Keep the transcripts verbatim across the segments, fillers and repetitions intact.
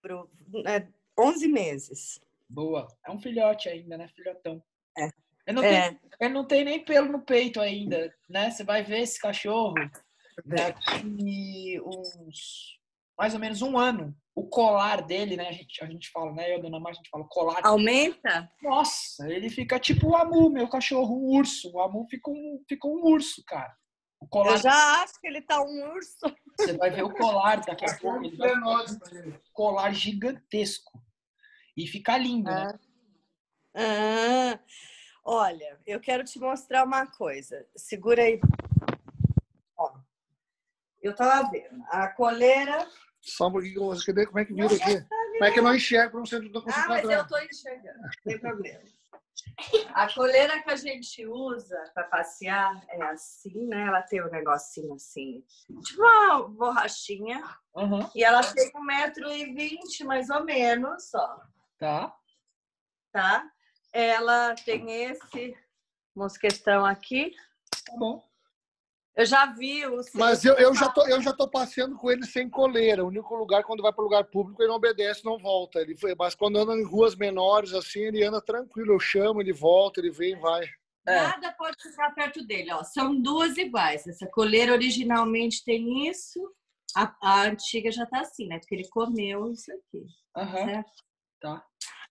pro, é, onze meses. Boa. É um filhote ainda, né? Filhotão. É. Ele não, é. tem, ele não tem nem pelo no peito ainda, né? Você vai ver esse cachorro daqui uns... mais ou menos um ano. O colar dele, né? A gente, a gente fala, né? Eu e a Dona Márcia, a gente fala colar. Aumenta? Nossa, ele fica tipo o Amu, meu cachorro, um urso. O Amu fica um, fica um urso, cara. O colar... Eu já acho que ele tá um urso. Você vai ver o colar daqui a pouco. Ele vai ficar um colar gigantesco. E fica lindo, ah. né? Ah. Olha, eu quero te mostrar uma coisa. Segura aí. Ó, eu tava vendo. A coleira... Só um pouquinho, você quer ver como é que vira não, aqui? Como é que eu não enxergo? Não sei, não ah, mas eu tô enxergando. Não tem problema. A coleira que a gente usa para passear é assim, né? Ela tem um negocinho assim, tipo uma borrachinha. Uhum. E ela tem um metro e vinte, mais ou menos, ó. Tá. Tá? Ela tem esse mosquetão aqui. Tá bom. Eu já vi o... Mas eu, eu, já tô, eu já tô passeando com ele sem coleira. O único lugar, quando vai para lugar público, ele não obedece, não volta. Ele foi, mas quando anda em ruas menores, assim, ele anda tranquilo. Eu chamo, ele volta, ele vem e vai. Nada é. pode ficar perto dele. Ó. São duas iguais. Essa coleira originalmente tem isso. A, a antiga já tá assim, né? Porque ele comeu isso aqui. Uhum. Certo? Tá.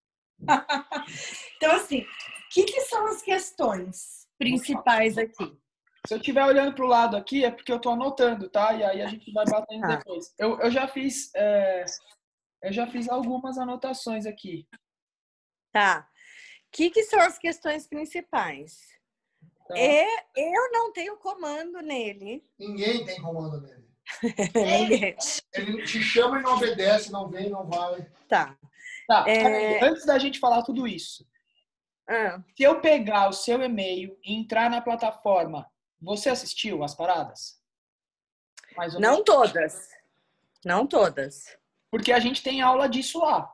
Então, assim, o que, que são as questões principais aqui? Se eu estiver olhando para o lado aqui, é porque eu estou anotando, tá? E aí a gente vai batendo ah. depois. Eu, eu já fiz é, eu já fiz algumas anotações aqui. Tá. O que, que são as questões principais? Tá. É, eu não tenho comando nele. Ninguém tem comando nele. Ninguém. Ele te chama e não obedece, não vem, não vai. Tá. Tá. É... Antes da gente falar tudo isso, ah. se eu pegar o seu e-mail e entrar na plataforma, você assistiu as paradas? Mais ou não menos. Todas. Não todas. Porque a gente tem aula disso lá.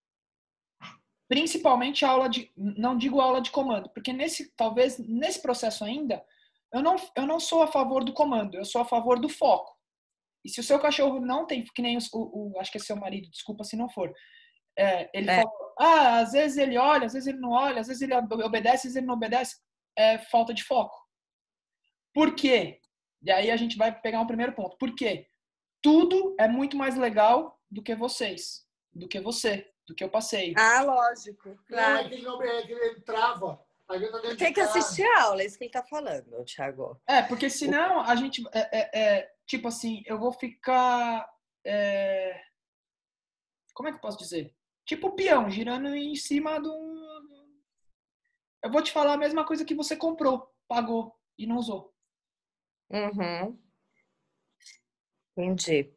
Principalmente a aula de... Não digo aula de comando, porque nesse, talvez nesse processo ainda, eu não, eu não sou a favor do comando, eu sou a favor do foco. E se o seu cachorro não tem, que nem o, o acho que é seu marido, desculpa se não for, é, ele é. falou, ah, às vezes ele olha, às vezes ele não olha, às vezes ele obedece, às vezes ele não obedece, é falta de foco. Por quê? E aí a gente vai pegar um primeiro ponto. Por quê? Tudo é muito mais legal do que vocês, do que você, do que eu passei. Ah, lógico. Claro. Não, é que ele, ele trava. Tem que assistir a aula, é isso que ele tá falando, Thiago. É, porque senão a gente, é, é, é, tipo assim, eu vou ficar, é, como é que eu posso dizer? Tipo o peão, girando em cima de um... Eu vou te falar a mesma coisa que você comprou, pagou e não usou. Uhum. Entendi.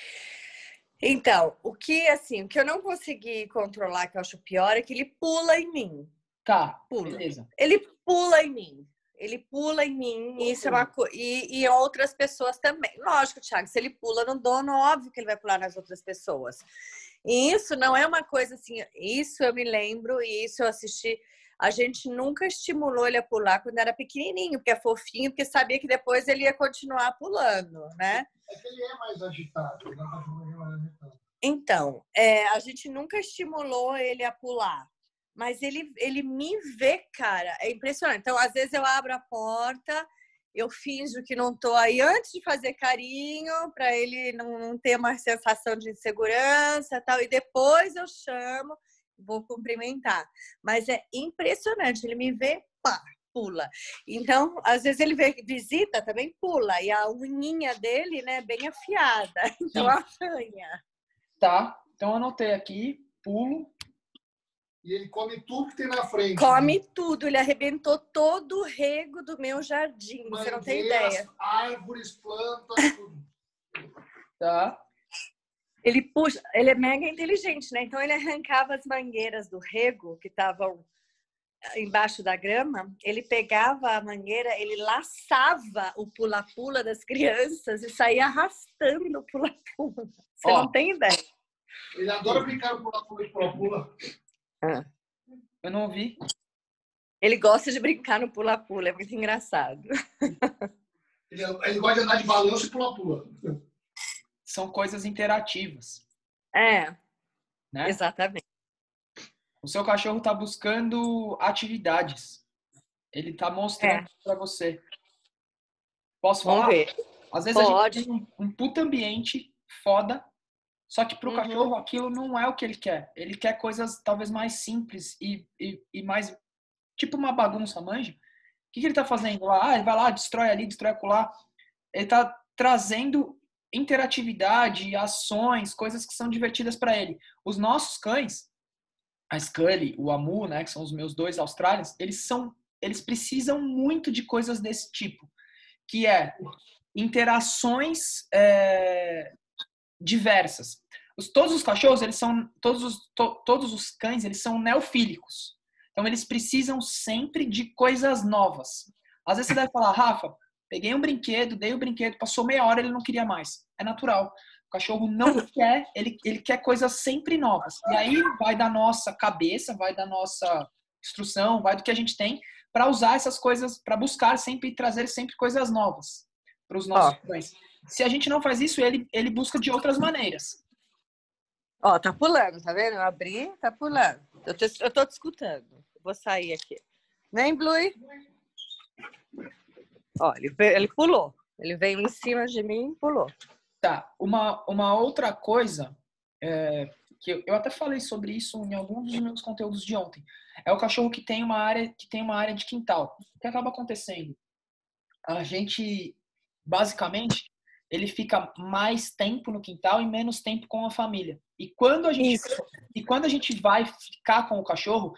Então, o que, assim, o que eu não consegui controlar, que eu acho pior, é que ele pula em mim. Tá, pula. Beleza. Ele pula em mim. Ele pula em mim, e isso é uma co... e, e outras pessoas também. Lógico, Thiago, se ele pula no dono, óbvio que ele vai pular nas outras pessoas. E isso não é uma coisa assim, isso eu me lembro, e isso eu assisti. A gente nunca estimulou ele a pular quando era pequenininho, porque é fofinho, porque sabia que depois ele ia continuar pulando, né? É que ele é mais agitado. Ele é mais agitado. Então, é, a gente nunca estimulou ele a pular. Mas ele, ele me vê, cara, é impressionante. Então, às vezes eu abro a porta, eu finjo que não tô aí antes de fazer carinho, para ele não, não ter uma sensação de insegurança e tal. E depois eu chamo, vou cumprimentar. Mas é impressionante, ele me vê, pá, pula. Então, às vezes ele vê, visita, também pula. E a unhinha dele, né, bem afiada. Então, arranha. Tá, então eu anotei aqui, pulo. E ele come tudo que tem na frente. Come né? tudo. Ele arrebentou todo o rego do meu jardim. Mangueiras, você não tem ideia. Árvores, plantas, tudo. Tá. Ele puxa. Ele é mega inteligente, né? Então ele arrancava as mangueiras do rego que estavam embaixo da grama. Ele pegava a mangueira, ele laçava o pula-pula das crianças e saía arrastando o pula-pula. Você Ó, não tem ideia. Ele adora brincar no pula-pula e pula-pula. Ah. Eu não ouvi. Ele gosta de brincar no pula-pula, é muito engraçado. Ele, ele gosta de andar de balanço e pula-pula. São coisas interativas. É. né? Exatamente. O seu cachorro está buscando atividades. Ele está mostrando É. para você. Posso Vamos falar? ver. Às vezes Pode. a gente tem um, um puta ambiente foda, só que pro Uhum. cachorro aquilo não é o que ele quer. Ele quer coisas talvez mais simples e, e, e mais... Tipo uma bagunça, manja. O que, que ele tá fazendo lá? Ah, ele vai lá, destrói ali, destrói acolá. Ele tá trazendo interatividade, ações, coisas que são divertidas para ele. Os nossos cães, a Scully, o Amu, né, que são os meus dois Australians, eles são, eles precisam muito de coisas desse tipo, que é interações é, diversas. Os, todos os cachorros, eles são, todos os, to, todos os cães, eles são neofílicos. Então, eles precisam sempre de coisas novas. Às vezes você deve falar, Rafa, peguei um brinquedo, dei o brinquedo, passou meia hora, ele não queria mais. É natural. O cachorro não quer, ele, ele quer coisas sempre novas. E aí vai da nossa cabeça, vai da nossa instrução, vai do que a gente tem para usar essas coisas, para buscar sempre e trazer sempre coisas novas para os nossos Ó. cães. Se a gente não faz isso, ele, ele busca de outras maneiras. Ó, tá pulando, tá vendo? Eu abri, tá pulando. Eu tô, eu tô te escutando. Vou sair aqui. Vem, Blue. Ó, ele, ele pulou. Ele veio em cima de mim e pulou. Tá, uma, uma outra coisa, é, que eu, eu até falei sobre isso em alguns dos meus conteúdos de ontem, é o cachorro que tem uma área, que tem uma área de quintal. O que acaba acontecendo? A gente, basicamente, ele fica mais tempo no quintal e menos tempo com a família. E quando a gente, Isso. e quando a gente vai ficar com o cachorro,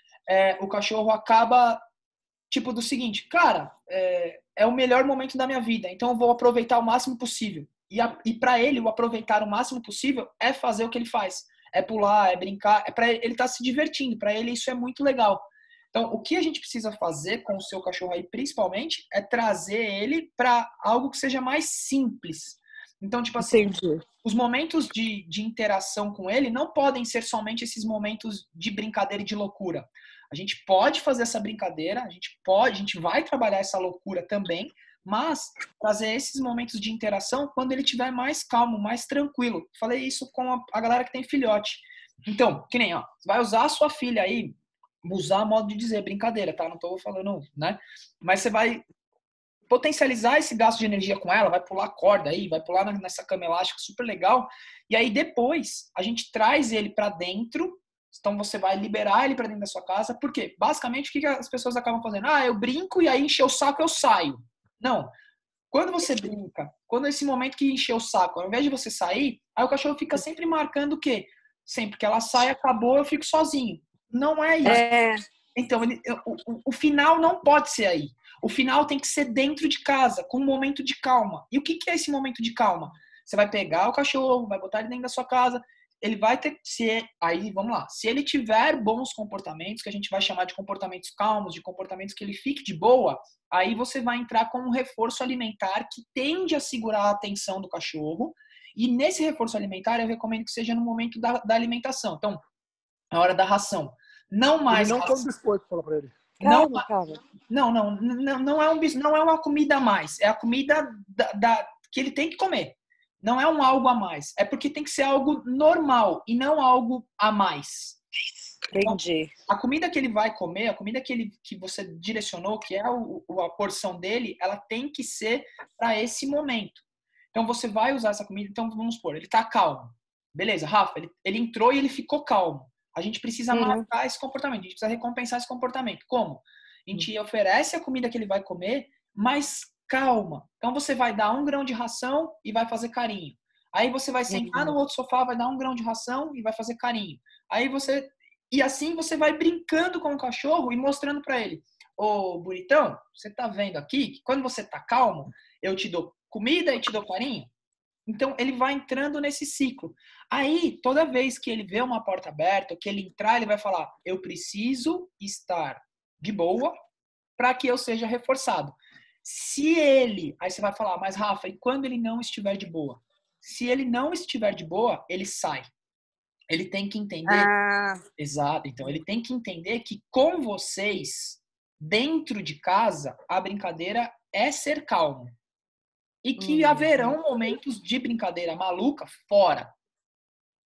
é, o cachorro acaba, tipo, do seguinte, cara, é, é o melhor momento da minha vida, então eu vou aproveitar o máximo possível. E, e para ele, o aproveitar o máximo possível é fazer o que ele faz. É pular, é brincar, é para ele estar tá se divertindo. Para ele isso é muito legal. Então, o que a gente precisa fazer com o seu cachorro aí, principalmente, é trazer ele para algo que seja mais simples. Então, tipo assim, Entendi. os momentos de, de interação com ele não podem ser somente esses momentos de brincadeira e de loucura. A gente pode fazer essa brincadeira, a gente pode, a gente vai trabalhar essa loucura também, mas trazer esses momentos de interação quando ele estiver mais calmo, mais tranquilo. Falei isso com a, a galera que tem filhote. Então, que nem, ó, você vai usar a sua filha aí, usar modo de dizer, brincadeira, tá? Não tô falando, né? Mas você vai potencializar esse gasto de energia com ela, vai pular corda aí, vai pular nessa cama elástica super legal. E aí depois a gente traz ele para dentro. Então você vai liberar ele para dentro da sua casa. Por quê? Basicamente o que as pessoas acabam fazendo? Ah, eu brinco e aí encher o saco eu saio. Não. Quando você brinca, quando esse momento que encheu o saco, ao invés de você sair, aí o cachorro fica sempre marcando o quê? Sempre que ela sai, acabou, eu fico sozinho. Não é isso. É. Então, ele, o, o final não pode ser aí. O final tem que ser dentro de casa, com um momento de calma. E o que, que é esse momento de calma? Você vai pegar o cachorro, vai botar ele dentro da sua casa, ele vai ter... Se, aí, vamos lá. Se ele tiver bons comportamentos, que a gente vai chamar de comportamentos calmos, de comportamentos que ele fique de boa, aí você vai entrar com um reforço alimentar que tende a segurar a atenção do cachorro. E nesse reforço alimentar, eu recomendo que seja no momento da, da alimentação. Então, na hora da ração. Não mais ele não ração. come biscoito, fala pra ele. Não, Calma, calma. não, não, não, não, é um, não é uma comida a mais. É a comida da, da, que ele tem que comer. Não é um algo a mais. É porque tem que ser algo normal e não algo a mais. Entendi. Então, a comida que ele vai comer, a comida que, ele, que você direcionou, que é o, a porção dele, ela tem que ser para esse momento. Então você vai usar essa comida. Então vamos supor, ele tá calmo. Beleza, Rafa, ele, ele entrou e ele ficou calmo. A gente precisa Uhum. marcar esse comportamento, a gente precisa recompensar esse comportamento. Como? A gente uhum. oferece a comida que ele vai comer, mas calma. Então você vai dar um grão de ração e vai fazer carinho. Aí você vai sentar uhum. no outro sofá, vai dar um grão de ração e vai fazer carinho. Aí você... E assim você vai brincando com o cachorro e mostrando para ele. Ô, bonitão, você tá vendo aqui que quando você tá calmo, eu te dou comida e te dou carinho? Então, ele vai entrando nesse ciclo. Aí, toda vez que ele vê uma porta aberta, que ele entrar, ele vai falar, eu preciso estar de boa para que eu seja reforçado. Se ele... Aí você vai falar, mas Rafa, e quando ele não estiver de boa? Se ele não estiver de boa, ele sai. Ele tem que entender... Ah. Exato. Então, ele tem que entender que com vocês, dentro de casa, a brincadeira é ser calmo. E que Hum. haverão momentos de brincadeira maluca fora.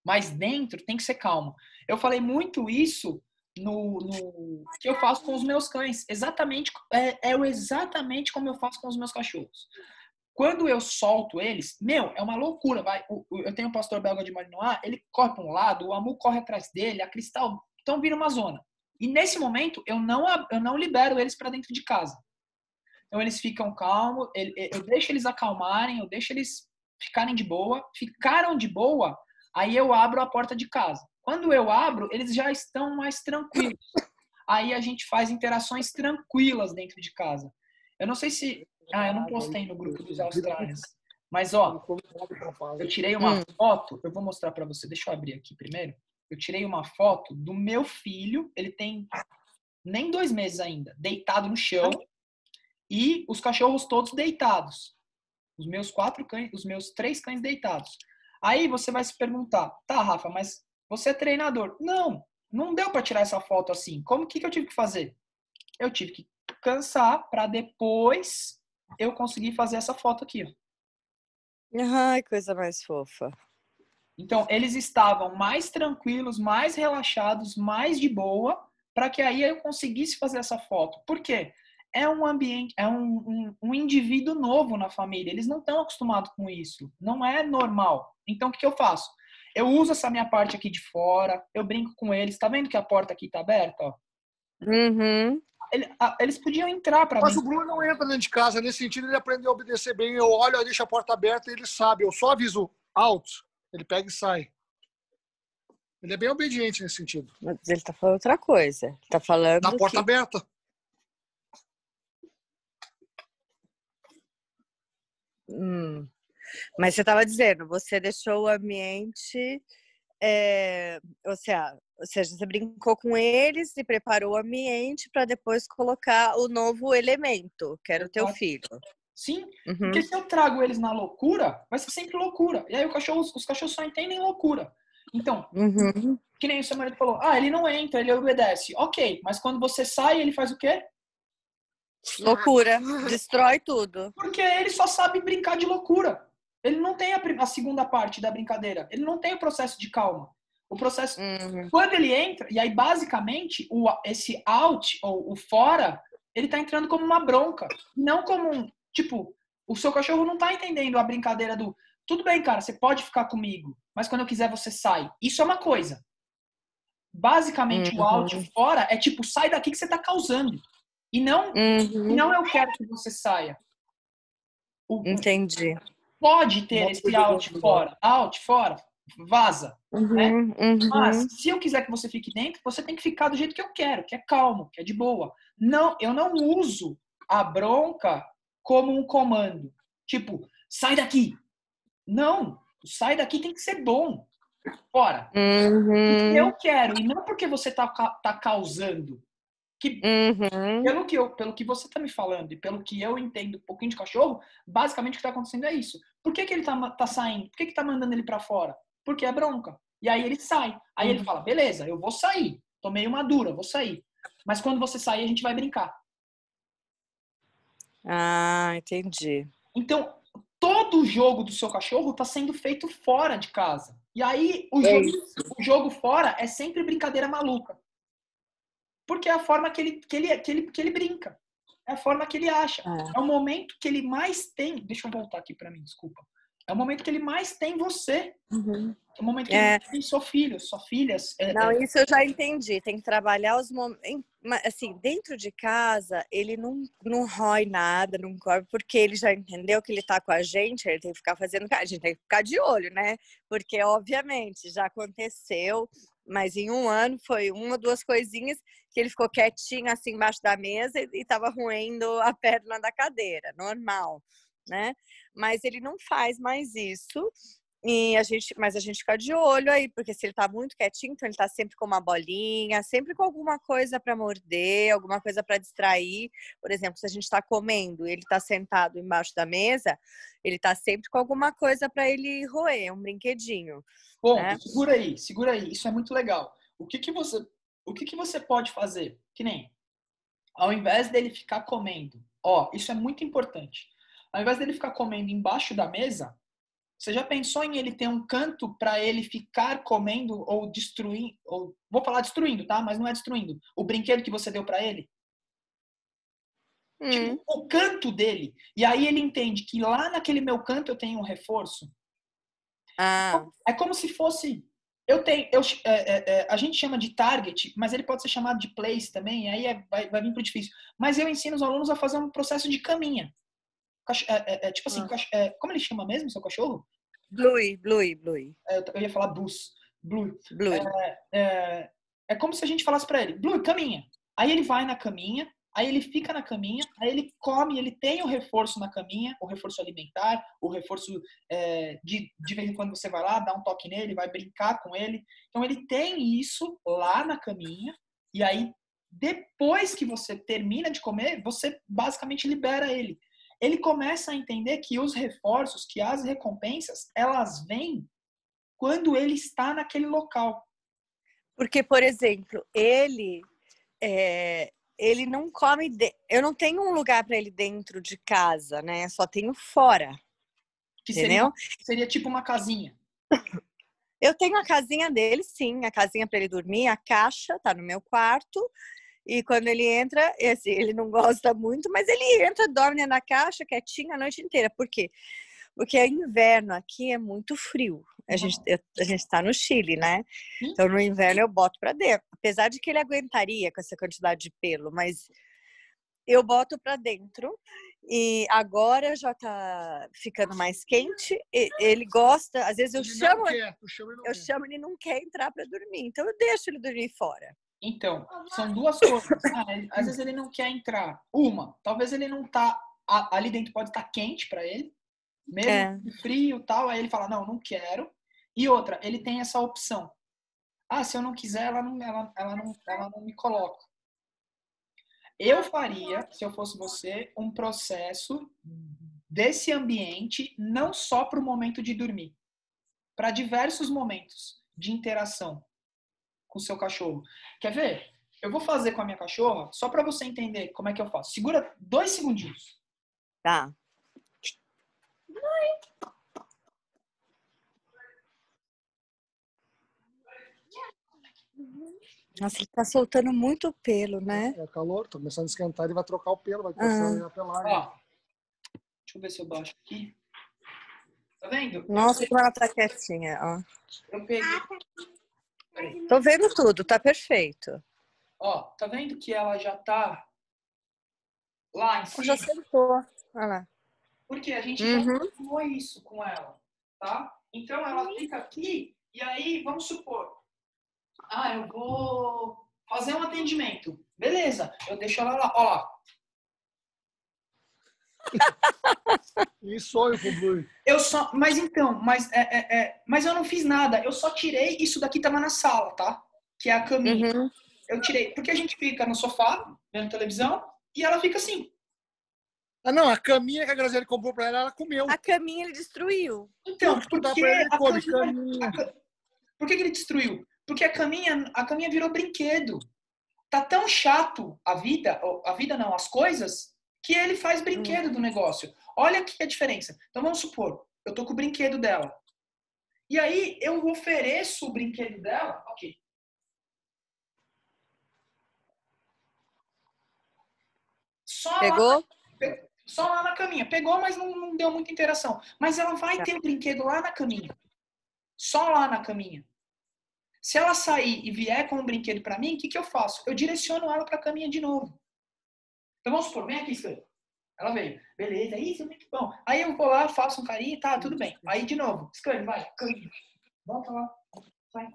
Mas dentro tem que ser calmo. Eu falei muito isso no, no que eu faço com os meus cães. Exatamente, é, é exatamente como eu faço com os meus cachorros. Quando eu solto eles, meu, é uma loucura. Vai. Eu tenho um pastor belga de Malinois, ele corre para um lado, o Amu corre atrás dele, a Cristal, então vira uma zona. E nesse momento, eu não, eu não libero eles para dentro de casa. Então eles ficam calmos, eu deixo eles acalmarem, eu deixo eles ficarem de boa. Ficaram de boa, aí eu abro a porta de casa. Quando eu abro, eles já estão mais tranquilos. Aí a gente faz interações tranquilas dentro de casa. Eu não sei se... Ah, eu não postei no grupo dos Australians. Mas, ó, eu tirei uma foto, eu vou mostrar pra você. Deixa eu abrir aqui primeiro. Eu tirei uma foto do meu filho, ele tem nem dois meses ainda, deitado no chão, e os cachorros todos deitados. Os meus quatro cães, os meus três cães deitados. Aí você vai se perguntar, tá, Rafa, mas você é treinador. Não, não deu pra tirar essa foto assim. Como que, que eu tive que fazer? Eu tive que cansar pra depois eu conseguir fazer essa foto aqui, ó. Ai, coisa mais fofa. Então, eles estavam mais tranquilos, mais relaxados, mais de boa, para que aí eu conseguisse fazer essa foto. Por quê? É um ambiente, é um, um, um indivíduo novo na família. Eles não estão acostumados com isso. Não é normal. Então, o que, que eu faço? Eu uso essa minha parte aqui de fora, eu brinco com eles. Tá vendo que a porta aqui tá aberta? Ó? Uhum. Eles podiam entrar para mim. Mas o Bruno não entra dentro de casa. Nesse sentido, ele aprendeu a obedecer bem. Eu olho, eu deixo a porta aberta e ele sabe. Eu só aviso alto, ele pega e sai. Ele é bem obediente nesse sentido. Mas ele tá falando outra coisa. Ele tá falando Na porta que... aberta. Hum. Mas você estava dizendo, você deixou o ambiente... É, ou seja, ou seja, você brincou com eles e preparou o ambiente para depois colocar o novo elemento, que era o teu filho. Sim, uhum. Porque se eu trago eles na loucura, vai ser sempre loucura. E aí o cachorro, os cachorros só entendem loucura. Então, uhum. que nem o seu marido falou, ah, ele não entra, ele obedece. Ok, mas quando você sai, ele faz o quê? Loucura, destrói tudo. Porque ele só sabe brincar de loucura. Ele não tem a, a segunda parte da brincadeira. Ele não tem o processo de calma. O processo... Uhum. Quando ele entra, e aí basicamente o, esse out, ou o fora, ele tá entrando como uma bronca. Não como um... Tipo, o seu cachorro não tá entendendo a brincadeira do... Tudo bem, cara, você pode ficar comigo, mas quando eu quiser você sai. Isso é uma coisa. Basicamente uhum. o out fora é tipo, sai daqui que você tá causando. E não, uhum. e não eu quero que você saia. O, Entendi. Pode ter esse out fora, out fora, vaza. Uhum, né? uhum. Mas se eu quiser que você fique dentro, você tem que ficar do jeito que eu quero, que é calmo, que é de boa. Não, eu não uso a bronca como um comando. Tipo, sai daqui. Não, o sai daqui tem que ser bom. Fora. Uhum. Porque eu quero, e não porque você tá, tá causando. Que, uhum. pelo, que eu, pelo que você tá me falando e pelo que eu entendo um pouquinho de cachorro, basicamente o que tá acontecendo é isso. Por que, que ele tá, tá saindo? Por que, que tá mandando ele pra fora? Porque é bronca. E aí ele sai. Aí uhum. ele fala, beleza, eu vou sair. Tomei uma dura, vou sair. Mas quando você sair, a gente vai brincar. Ah, entendi. Então, todo o jogo do seu cachorro tá sendo feito fora de casa. E aí, o, é jogo, o jogo fora é sempre brincadeira maluca. Porque é a forma que ele, que ele, que ele, que ele brinca. É a forma que ele acha. É. é o momento que ele mais tem... Deixa eu voltar aqui pra mim, desculpa. É o momento que ele mais tem você. Uhum. É o momento que é. ele tem seu filho, sua filha. É, não, é... isso eu já entendi. Tem que trabalhar os momentos... Assim, dentro de casa, ele não, não rói nada, não corre, porque ele já entendeu que ele tá com a gente, ele tem que ficar fazendo... A gente tem que ficar de olho, né? Porque, obviamente, já aconteceu... Mas em um ano foi uma ou duas coisinhas que ele ficou quietinho assim embaixo da mesa e estava roendo a perna da cadeira, normal, né? Mas ele não faz mais isso. E a gente, mas a gente fica de olho aí, porque se ele tá muito quietinho, então ele tá sempre com uma bolinha, sempre com alguma coisa para morder, alguma coisa para distrair. Por exemplo, se a gente tá comendo, ele tá sentado embaixo da mesa, ele tá sempre com alguma coisa para ele roer, um brinquedinho. Bom, né? segura aí, segura aí. Isso é muito legal. O que que você, o que que você pode fazer? Que nem, ao invés dele ficar comendo, ó, isso é muito importante. Ao invés dele ficar comendo embaixo da mesa, Você já pensou em ele ter um canto para ele ficar comendo ou destruindo, ou vou falar destruindo, tá? Mas não é destruindo. O brinquedo que você deu para ele? Hum. Tipo, o canto dele. E aí ele entende que lá naquele meu canto eu tenho um reforço. Ah. É como se fosse... Eu tenho, eu, é, é, é, a gente chama de target, mas ele pode ser chamado de place também, aí é, vai, vai vir pro difícil. Mas eu ensino os alunos a fazer um processo de caminha. É, é, é, tipo assim, Ah. é, como ele chama mesmo, seu cachorro? Bluey, Bluey, Bluey. É, eu ia falar Bruce. Blue. Bluey. É, é, é como se a gente falasse para ele, Blue, caminha. Aí ele vai na caminha, aí ele fica na caminha, aí ele come, ele tem o reforço na caminha, o reforço alimentar, o reforço é, de, de vez em quando você vai lá, dá um toque nele, vai brincar com ele. Então ele tem isso lá na caminha, e aí depois que você termina de comer, você basicamente libera ele. Ele começa a entender que os reforços, que as recompensas, elas vêm quando ele está naquele local. Porque, por exemplo, ele é, ele não come... De... Eu não tenho um lugar para ele dentro de casa, né? Só tenho fora. Que entendeu? Seria, seria tipo uma casinha. Eu tenho a casinha dele, sim. A casinha para ele dormir. A caixa tá no meu quarto. E quando ele entra, esse, ele não gosta muito, mas ele entra, dorme na caixa, quietinho a noite inteira. Por quê? Porque é inverno aqui, é muito frio. A gente a gente está no Chile, né? Então no inverno eu boto para dentro, apesar de que ele aguentaria com essa quantidade de pelo, mas eu boto para dentro. E agora já tá ficando mais quente. Ele gosta, às vezes eu Ele chamo, quer, chamo ele eu quer. chamo ele não quer entrar para dormir, então eu deixo ele dormir fora. Então, são duas coisas. Ah, às vezes ele não quer entrar. Uma, talvez ele não tá ali dentro, pode estar quente para ele. Mesmo é. frio e tal, aí ele fala, não, não quero. E outra, ele tem essa opção. Ah, se eu não quiser, ela não, ela, ela não, ela não me coloca. Eu faria, se eu fosse você, um processo desse ambiente, não só para o momento de dormir, para diversos momentos de interação com o seu cachorro. Quer ver? Eu vou fazer com a minha cachorra, só para você entender como é que eu faço. Segura dois segundinhos. Tá. Nossa, ele tá soltando muito pelo, né? É, é calor, tá começando a esquentar, ele vai trocar o pelo, vai começando ah. a pelar. Ó, deixa eu ver se eu baixo aqui. Tá vendo? Nossa, como ela tá quietinha, ó. Eu peguei. Tô vendo tudo, tá perfeito. Ó, tá vendo que ela já tá lá em cima? Já sentou. Olha lá. Porque a gente uhum. já falou isso com ela, tá? Então ela fica aqui e aí, vamos supor, ah, eu vou fazer um atendimento. Beleza, eu deixo ela lá, ó. E sonho com o Blue. Eu só, mas então, mas, é, é, é, mas eu não fiz nada, eu só tirei, isso daqui tava na sala, tá? Que é a caminha. Uhum. Eu tirei, porque a gente fica no sofá, vendo televisão, e ela fica assim. Ah, não, a caminha que a Graziele comprou pra ela, ela comeu. A caminha ele destruiu. Então, que porque pra ele, a come, caminha, a, por que, que ele destruiu? Porque a caminha, a caminha virou brinquedo. Tá tão chato a vida, a vida não, as coisas, que ele faz brinquedo hum. do negócio. Olha aqui a diferença. Então vamos supor, eu tô com o brinquedo dela. E aí eu ofereço o brinquedo dela, ok. Só Pegou? Lá, só lá na caminha. Pegou, mas não, não deu muita interação. Mas ela vai ter o brinquedo lá na caminha. Só lá na caminha. Se ela sair e vier com um brinquedo para mim, o que, que eu faço? Eu direciono ela para a caminha de novo. Então vamos supor, vem aqui, Scully. Ela veio. Beleza, isso é muito bom. Aí eu vou lá, faço um carinho, tá, tudo bem. Aí de novo, Scully, vai, caminha. Volta lá. Vai.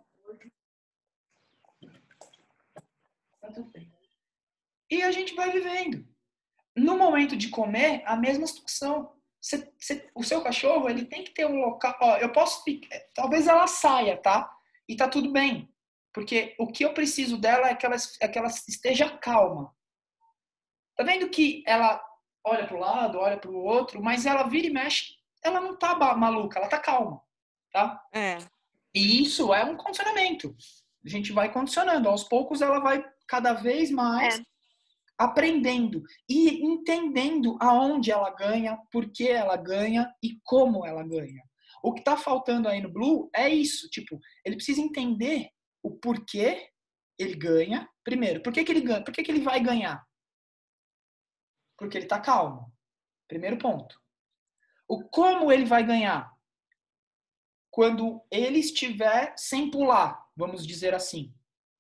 Tá tudo bem. E a gente vai vivendo. No momento de comer, a mesma situação. Cê, cê, o seu cachorro, ele tem que ter um local... Ó, eu posso... Talvez ela saia, tá? E tá tudo bem. Porque o que eu preciso dela é que ela, é que ela esteja calma. Tá vendo que ela olha pro lado, olha pro outro, mas ela vira e mexe, ela não tá maluca, ela tá calma, tá? É. E isso é um condicionamento. A gente vai condicionando. Aos poucos ela vai cada vez mais é. aprendendo e entendendo aonde ela ganha, por que ela ganha e como ela ganha. O que tá faltando aí no Blue é isso, tipo, ele precisa entender o porquê ele ganha. Primeiro, por que que ele ganha? Por que que ele vai ganhar? Porque ele tá calmo. Primeiro ponto. O como ele vai ganhar? Quando ele estiver sem pular, vamos dizer assim.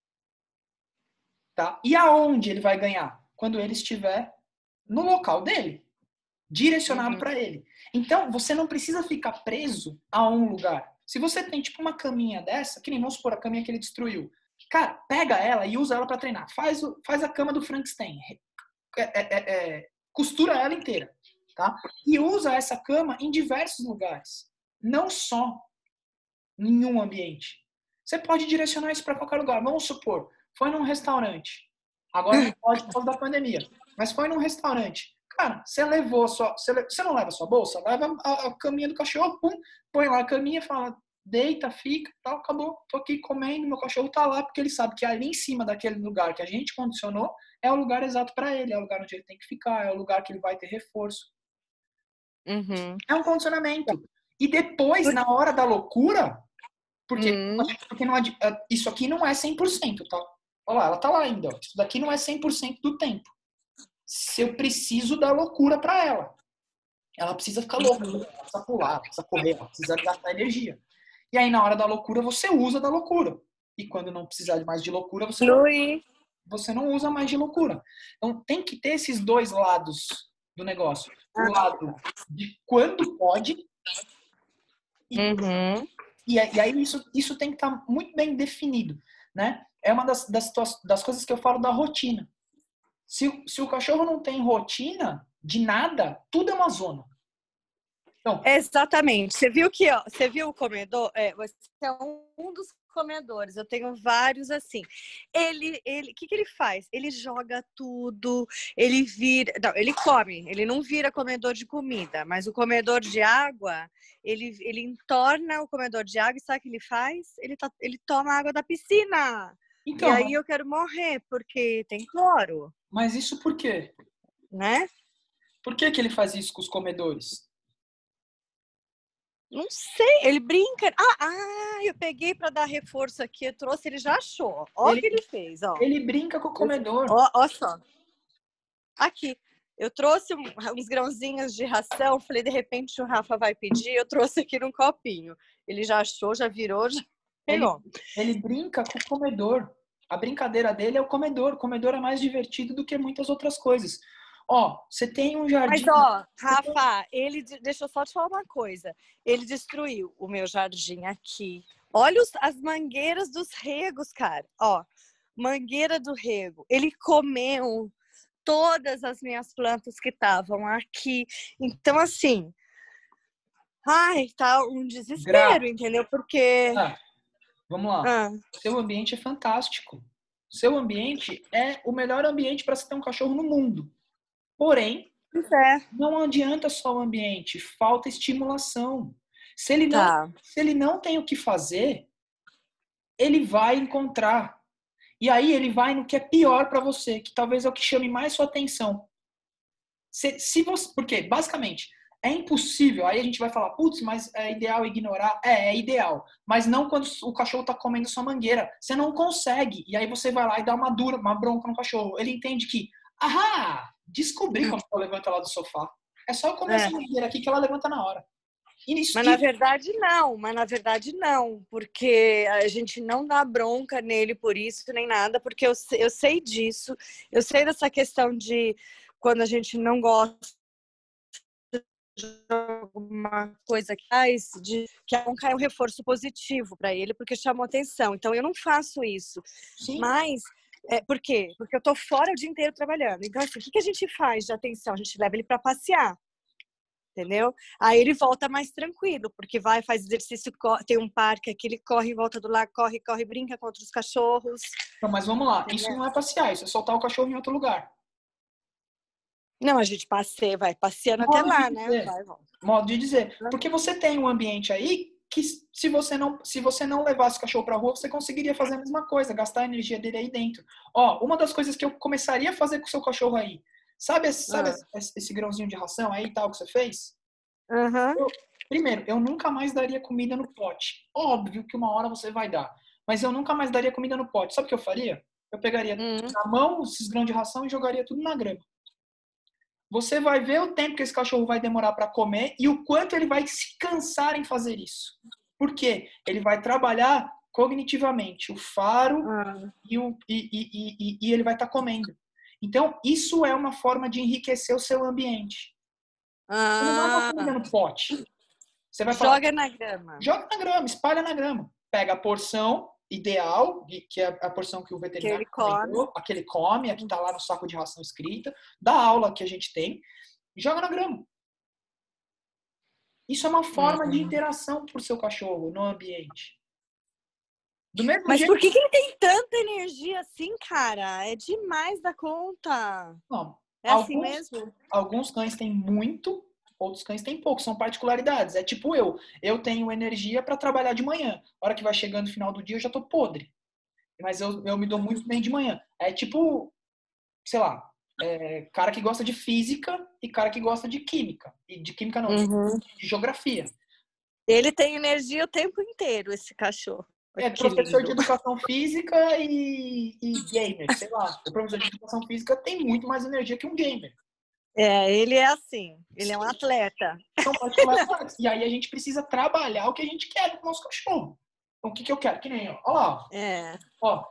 Tá? E aonde ele vai ganhar? Quando ele estiver no local dele, direcionado Uhum. para ele. Então, você não precisa ficar preso a um lugar. Se você tem tipo uma caminha dessa, que nem vamos supor a caminha que ele destruiu, cara, pega ela e usa ela para treinar. Faz, o, faz a cama do Frankenstein. É, é, é, costura ela inteira. Tá? E usa essa cama em diversos lugares. Não só em um ambiente. Você pode direcionar isso para qualquer lugar. Vamos supor, foi num restaurante. Agora não pode por causa da pandemia. Mas foi num restaurante. Cara, você levou a sua... Você, você não leva a sua bolsa? Leva a, a caminha do cachorro, pum, põe lá a caminha, fala, deita, fica, tal, acabou. Tô aqui comendo, meu cachorro tá lá, porque ele sabe que ali em cima daquele lugar que a gente condicionou é o lugar exato para ele, é o lugar onde ele tem que ficar, é o lugar que ele vai ter reforço. Uhum. É um condicionamento. E depois, na hora da loucura, porque, Uhum. porque não, isso aqui não é cem por cento, tá? Olha lá, ela tá lá ainda. Ó. Isso daqui não é cem por cento do tempo. Se eu preciso da loucura para ela. Ela precisa ficar louca, ela precisa pular, ela precisa correr, ela precisa gastar energia. E aí, na hora da loucura, você usa da loucura. E quando não precisar mais de loucura, você não, você não usa mais de loucura. Então, tem que ter esses dois lados do negócio. O lado de quando pode e, Uhum. e, e aí isso, isso tem que estar muito bem definido, né? É uma das, das, das coisas que eu falo da rotina. Se, se o cachorro não tem rotina de nada, tudo é uma zona. Então, exatamente. Você viu que, ó, você viu o comedor? É, você é um dos comedores. Eu tenho vários assim. Ele, ele, o que que ele faz? Ele joga tudo. Ele vira, não, ele come. Ele não vira comedor de comida, mas o comedor de água, ele, ele entorna o comedor de água e sabe o que ele faz? Ele, tá, ele toma água da piscina. então, e aí eu quero morrer porque tem cloro. Mas isso por quê? Né? Por que que ele faz isso com os comedores? Não sei, ele brinca. Ah, ah eu peguei para dar reforço aqui, eu trouxe, ele já achou. Olha o que ele fez, ó. Ele brinca com o comedor. Ó, ó só. Aqui, eu trouxe uns grãozinhos de ração, falei, de repente o Rafa vai pedir, eu trouxe aqui num copinho. Ele já achou, já virou, já pegou. Ele, ele brinca com o comedor. A brincadeira dele é o comedor. O comedor é mais divertido do que muitas outras coisas. Ó, você tem um jardim... Mas, ó, Rafa, ele... Deixa eu só te falar uma coisa. Ele destruiu o meu jardim aqui. Olha os, as mangueiras dos regos, cara. Ó, mangueira do rego. Ele comeu todas as minhas plantas que estavam aqui. Então, assim... Ai, tá um desespero, Gra... entendeu? Porque... Ah, vamos lá. Ah. Seu ambiente é fantástico. Seu ambiente é o melhor ambiente para se ter um cachorro no mundo. Porém, é. não adianta só o ambiente, falta estimulação. Se ele, não, tá. se ele não tem o que fazer, ele vai encontrar. E aí ele vai no que é pior para você, que talvez é o que chame mais sua atenção. Se, se você, porque, basicamente, é impossível. Aí a gente vai falar, putz, mas é ideal ignorar. É, é ideal. Mas não quando o cachorro tá comendo sua mangueira. Você não consegue. E aí você vai lá e dá uma dura, uma bronca no cachorro. Ele entende que, ahá, descobri como ela levanta lá do sofá. É só eu comer é. essa mangueira aqui que ela levanta na hora. Isso, mas na verdade não, mas na verdade não, porque a gente não dá bronca nele por isso nem nada, porque eu, eu sei disso, eu sei dessa questão de quando a gente não gosta de alguma coisa que faz, de que não cai um reforço positivo para ele, porque chamou atenção. Então eu não faço isso. Sim. Mas é, por quê? Porque eu tô fora o dia inteiro trabalhando. Então, assim, o que, que a gente faz de atenção? A gente leva ele para passear, entendeu? Aí ele volta mais tranquilo, porque vai, faz exercício, tem um parque aqui, ele corre em volta do lago, corre, corre, brinca com outros cachorros. Não, mas vamos lá, entendeu? Isso não é passear, isso é soltar o cachorro em outro lugar. Não, a gente passeia, vai passeando até lá, né? Vai, Modo de dizer. Porque você tem um ambiente aí que se você não, se você não levasse o cachorro pra rua, você conseguiria fazer a mesma coisa, gastar a energia dele aí dentro. Ó, uma das coisas que eu começaria a fazer com o seu cachorro aí, sabe, sabe ah. esse, esse grãozinho de ração aí e tal que você fez? Uhum. Eu, primeiro, eu nunca mais daria comida no pote. Óbvio que uma hora você vai dar. Mas eu nunca mais daria comida no pote. Sabe o que eu faria? Eu pegaria Hum. na mão esses grãos de ração e jogaria tudo na grama. Você vai ver o tempo que esse cachorro vai demorar para comer e o quanto ele vai se cansar em fazer isso. Por quê? Ele vai trabalhar cognitivamente o faro Ah. e, o, e, e, e, e ele vai estar tá comendo. Então, isso é uma forma de enriquecer o seu ambiente. Ah. Você não vai dar comida no pote. Você vai Joga falar, na grama. joga na grama, espalha na grama. Pega a porção ideal, que é a porção que o Que veterinário ele come. aquele come, a que está lá no saco de ração escrita, da aula que a gente tem, e joga na grama. Isso é uma forma Uhum. de interação pro seu cachorro no ambiente. Do mesmo Mas jeito... por que, que ele tem tanta energia assim, cara? É demais da conta. Não. É Alguns, assim mesmo? Alguns cães têm muito, outros cães têm pouco. São particularidades. É tipo eu. Eu tenho energia para trabalhar de manhã. A hora que vai chegando no final do dia, eu já tô podre. Mas eu, eu me dou muito bem de manhã. É tipo, sei lá, é, cara que gosta de física e cara que gosta de química. E de química não, Uhum. de, de geografia. Ele tem energia o tempo inteiro, esse cachorro. É Que professor lindo. de educação física e, e gamer, sei lá. O professor de educação física tem muito mais energia que um gamer. É, ele é assim. Ele é um atleta. São particularidades. E aí a gente precisa trabalhar o que a gente quer do nosso cachorro. Então, o que, que eu quero? Que nem, ó. Ó lá, É. ó.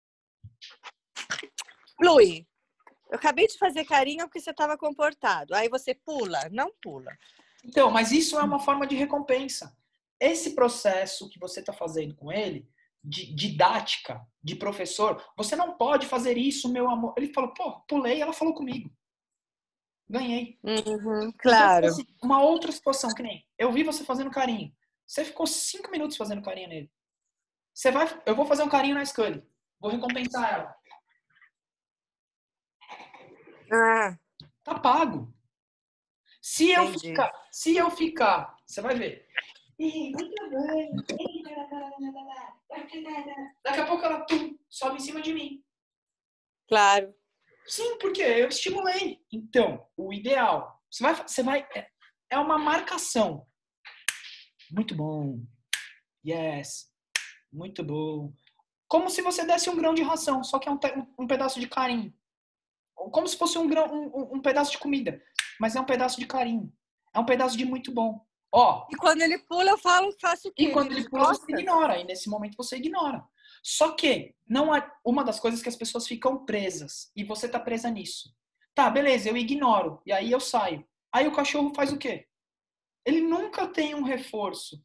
Lui, eu acabei de fazer carinho porque você estava comportado. Aí você pula? Não pula. Então, mas isso é uma forma de recompensa. Esse processo que você está fazendo com ele, de didática, de professor, você não pode fazer isso, meu amor. Ele falou, pô, pulei, ela falou comigo. Ganhei. Uhum, Então, claro. assim, uma outra situação, que nem, eu vi você fazendo carinho. Você ficou cinco minutos fazendo carinho nele. Você vai, eu vou fazer um carinho na Scully. Vou recompensar ela. Ah, Tá pago. Se eu entendi. ficar, se eu ficar, você vai ver. Muito bem. Daqui a pouco ela tum, sobe em cima de mim. Claro. Sim, porque eu estimulei. Então, o ideal, você vai, você vai, é, é uma marcação. Muito bom. Yes. Muito bom. Como se você desse um grão de ração, só que é um, um pedaço de carinho. Como se fosse um, grão, um, um pedaço de comida, mas é um pedaço de carinho. É um pedaço de muito bom. Ó. E quando ele pula, eu falo, faço o quê? E quando Viro ele de pula, você costas? ignora. E nesse momento você ignora. Só que não é uma das coisas que as pessoas ficam presas. E você tá presa nisso. Tá, beleza, eu ignoro. E aí eu saio. Aí o cachorro faz o quê? Ele nunca tem um reforço.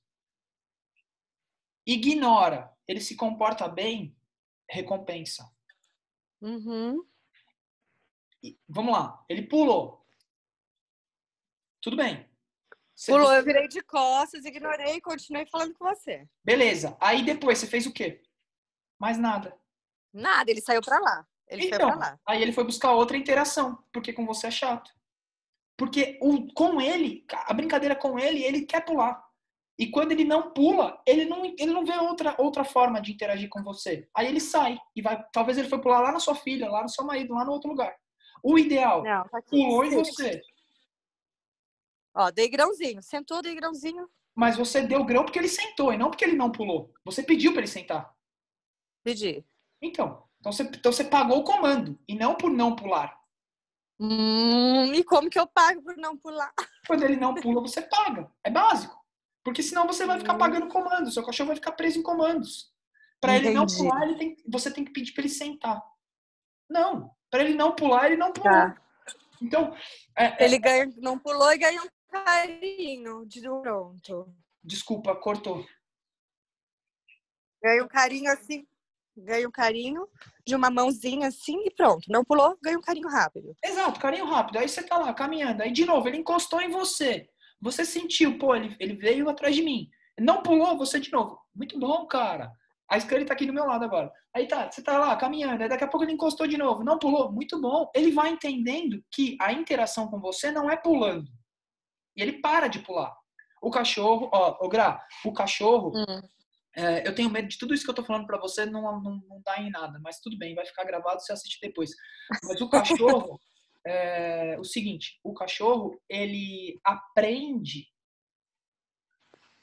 Ignora. Ele se comporta bem, recompensa. Uhum. E, vamos lá. Ele pulou. Tudo bem. Você, Pulou, você... eu virei de costas, ignorei e continuei falando com você. Beleza. Aí depois você fez o quê? Mais nada. Nada, ele saiu pra lá. Ele Então, foi pra lá. aí ele foi buscar outra interação, porque com você é chato. Porque o, com ele, a brincadeira com ele, ele quer pular. E quando ele não pula, ele não, ele não vê outra, outra forma de interagir com você. Aí ele sai e vai. Talvez ele foi pular lá na sua filha, lá no seu marido, lá no outro lugar. O ideal, Não, tá aqui. pulou em você. Ó, dei grãozinho. Sentou, dei grãozinho. Mas você deu grão porque ele sentou e não porque ele não pulou. Você pediu para ele sentar. Pedi. Então, então você, então você pagou o comando e não por não pular. Hum, e como que eu pago por não pular? Quando ele não pula, você paga. É básico. Porque senão você vai ficar pagando comandos. Seu cachorro vai ficar preso em comandos. Para ele não Entendi. pular, ele tem, você tem que pedir para ele sentar. Não. Para ele não pular, ele não pulou. Tá. Então, é, Ele é, ganha, não pulou e ganhou um carinho de pronto. desculpa, cortou. Ganha um carinho assim. Ganha um carinho de uma mãozinha assim e pronto. Não pulou, ganha um carinho rápido. Exato, carinho rápido. Aí você tá lá caminhando. Aí, de novo, ele encostou em você. Você sentiu, pô, ele, ele veio atrás de mim. Não pulou, você de novo. Muito bom, cara. A Scully tá aqui do meu lado agora. Aí tá, você tá lá caminhando. Aí daqui a pouco ele encostou de novo. Não pulou, muito bom. Ele vai entendendo que a interação com você não é pulando. E ele para de pular. O cachorro, ó, ô Gra, o cachorro, Hum. é, eu tenho medo de tudo isso que eu tô falando pra você não, não, não dar em nada. Mas tudo bem, vai ficar gravado, você assiste depois. Mas o cachorro... É o seguinte, o cachorro, ele aprende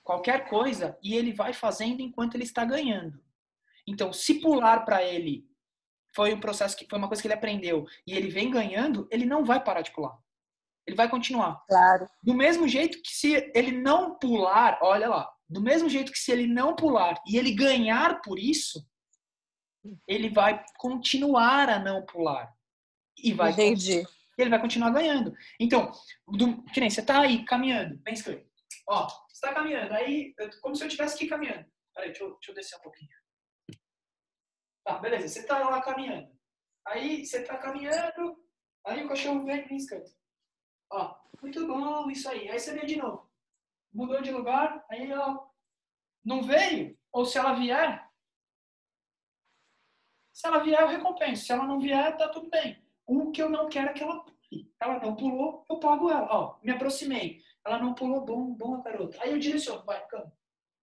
qualquer coisa, e ele vai fazendo enquanto ele está ganhando. Então, se pular para ele foi um processo que foi uma coisa que ele aprendeu e ele vem ganhando, ele não vai parar de pular. Ele vai continuar. Claro. Do mesmo jeito que se ele não pular, olha lá, do mesmo jeito que se ele não pular e ele ganhar por isso, ele vai continuar a não pular. E vai Entendi. ele vai continuar ganhando. Então, do, que nem você tá aí caminhando, pensa que, ó, você tá caminhando, aí, como se eu estivesse aqui caminhando. Peraí, deixa eu, deixa eu descer um pouquinho. Tá, beleza, você tá lá caminhando. Aí, você tá caminhando, aí o cachorro vem e pisca. Ó, muito bom, isso aí. Aí você vem de novo. Mudou de lugar, aí, ó, não veio, ou se ela vier, se ela vier, eu recompenso. Se ela não vier, tá tudo bem. O que eu não quero é que ela pule. Ela não pulou, eu pago ela. Ó, me aproximei. Ela não pulou, bom, bom, garota. Aí eu direciono, vai, cama.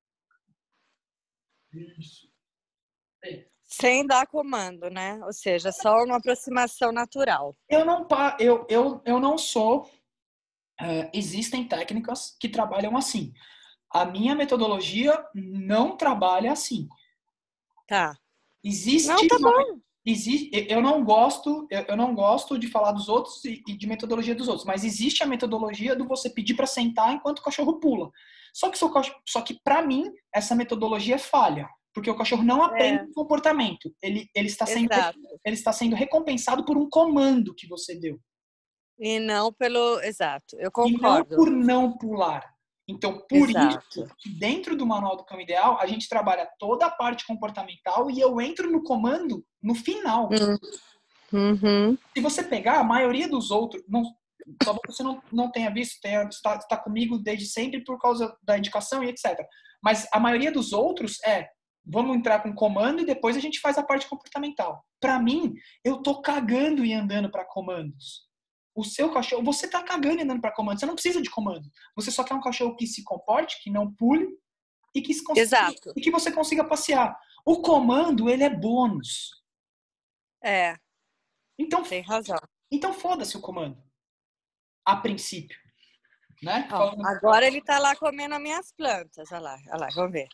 Isso. Aí. Sem dar comando, né? Ou seja, só uma aproximação natural. Eu não, eu, eu, eu não sou... Uh, existem técnicas que trabalham assim. A minha metodologia não trabalha assim. Tá. Existe não, tá uma, bom. existe, eu não gosto, eu, eu não gosto de falar dos outros e, e de metodologia dos outros, mas existe a metodologia do você pedir para sentar enquanto o cachorro pula. Só que seu cachorro, só que para mim essa metodologia é falha, porque o cachorro não aprende É. comportamento. Ele ele está sendo Exato. ele está sendo recompensado por um comando que você deu. E não pelo... Exato, eu E não concordo. por não pular. Então, por Exato. isso, que dentro do Manual do Cão Ideal, a gente trabalha toda a parte comportamental e eu entro no comando no final. Uhum. Se você pegar, a maioria dos outros, não, talvez você não, não tenha visto, tenha, está, está comigo desde sempre por causa da indicação e etcétera. Mas a maioria dos outros é, vamos entrar com comando e depois a gente faz a parte comportamental. Para mim, eu tô cagando e andando para comandos. O seu cachorro, você tá cagando e andando para comando, você não precisa de comando. Você só quer um cachorro que se comporte, que não pule e que, se consiga, Exato. e que você consiga passear. O comando, ele é bônus. É. Então, tem razão. Então foda-se o comando. A princípio. Né? Ó, agora ele tá lá comendo as minhas plantas. Olha lá, olha lá, vamos ver.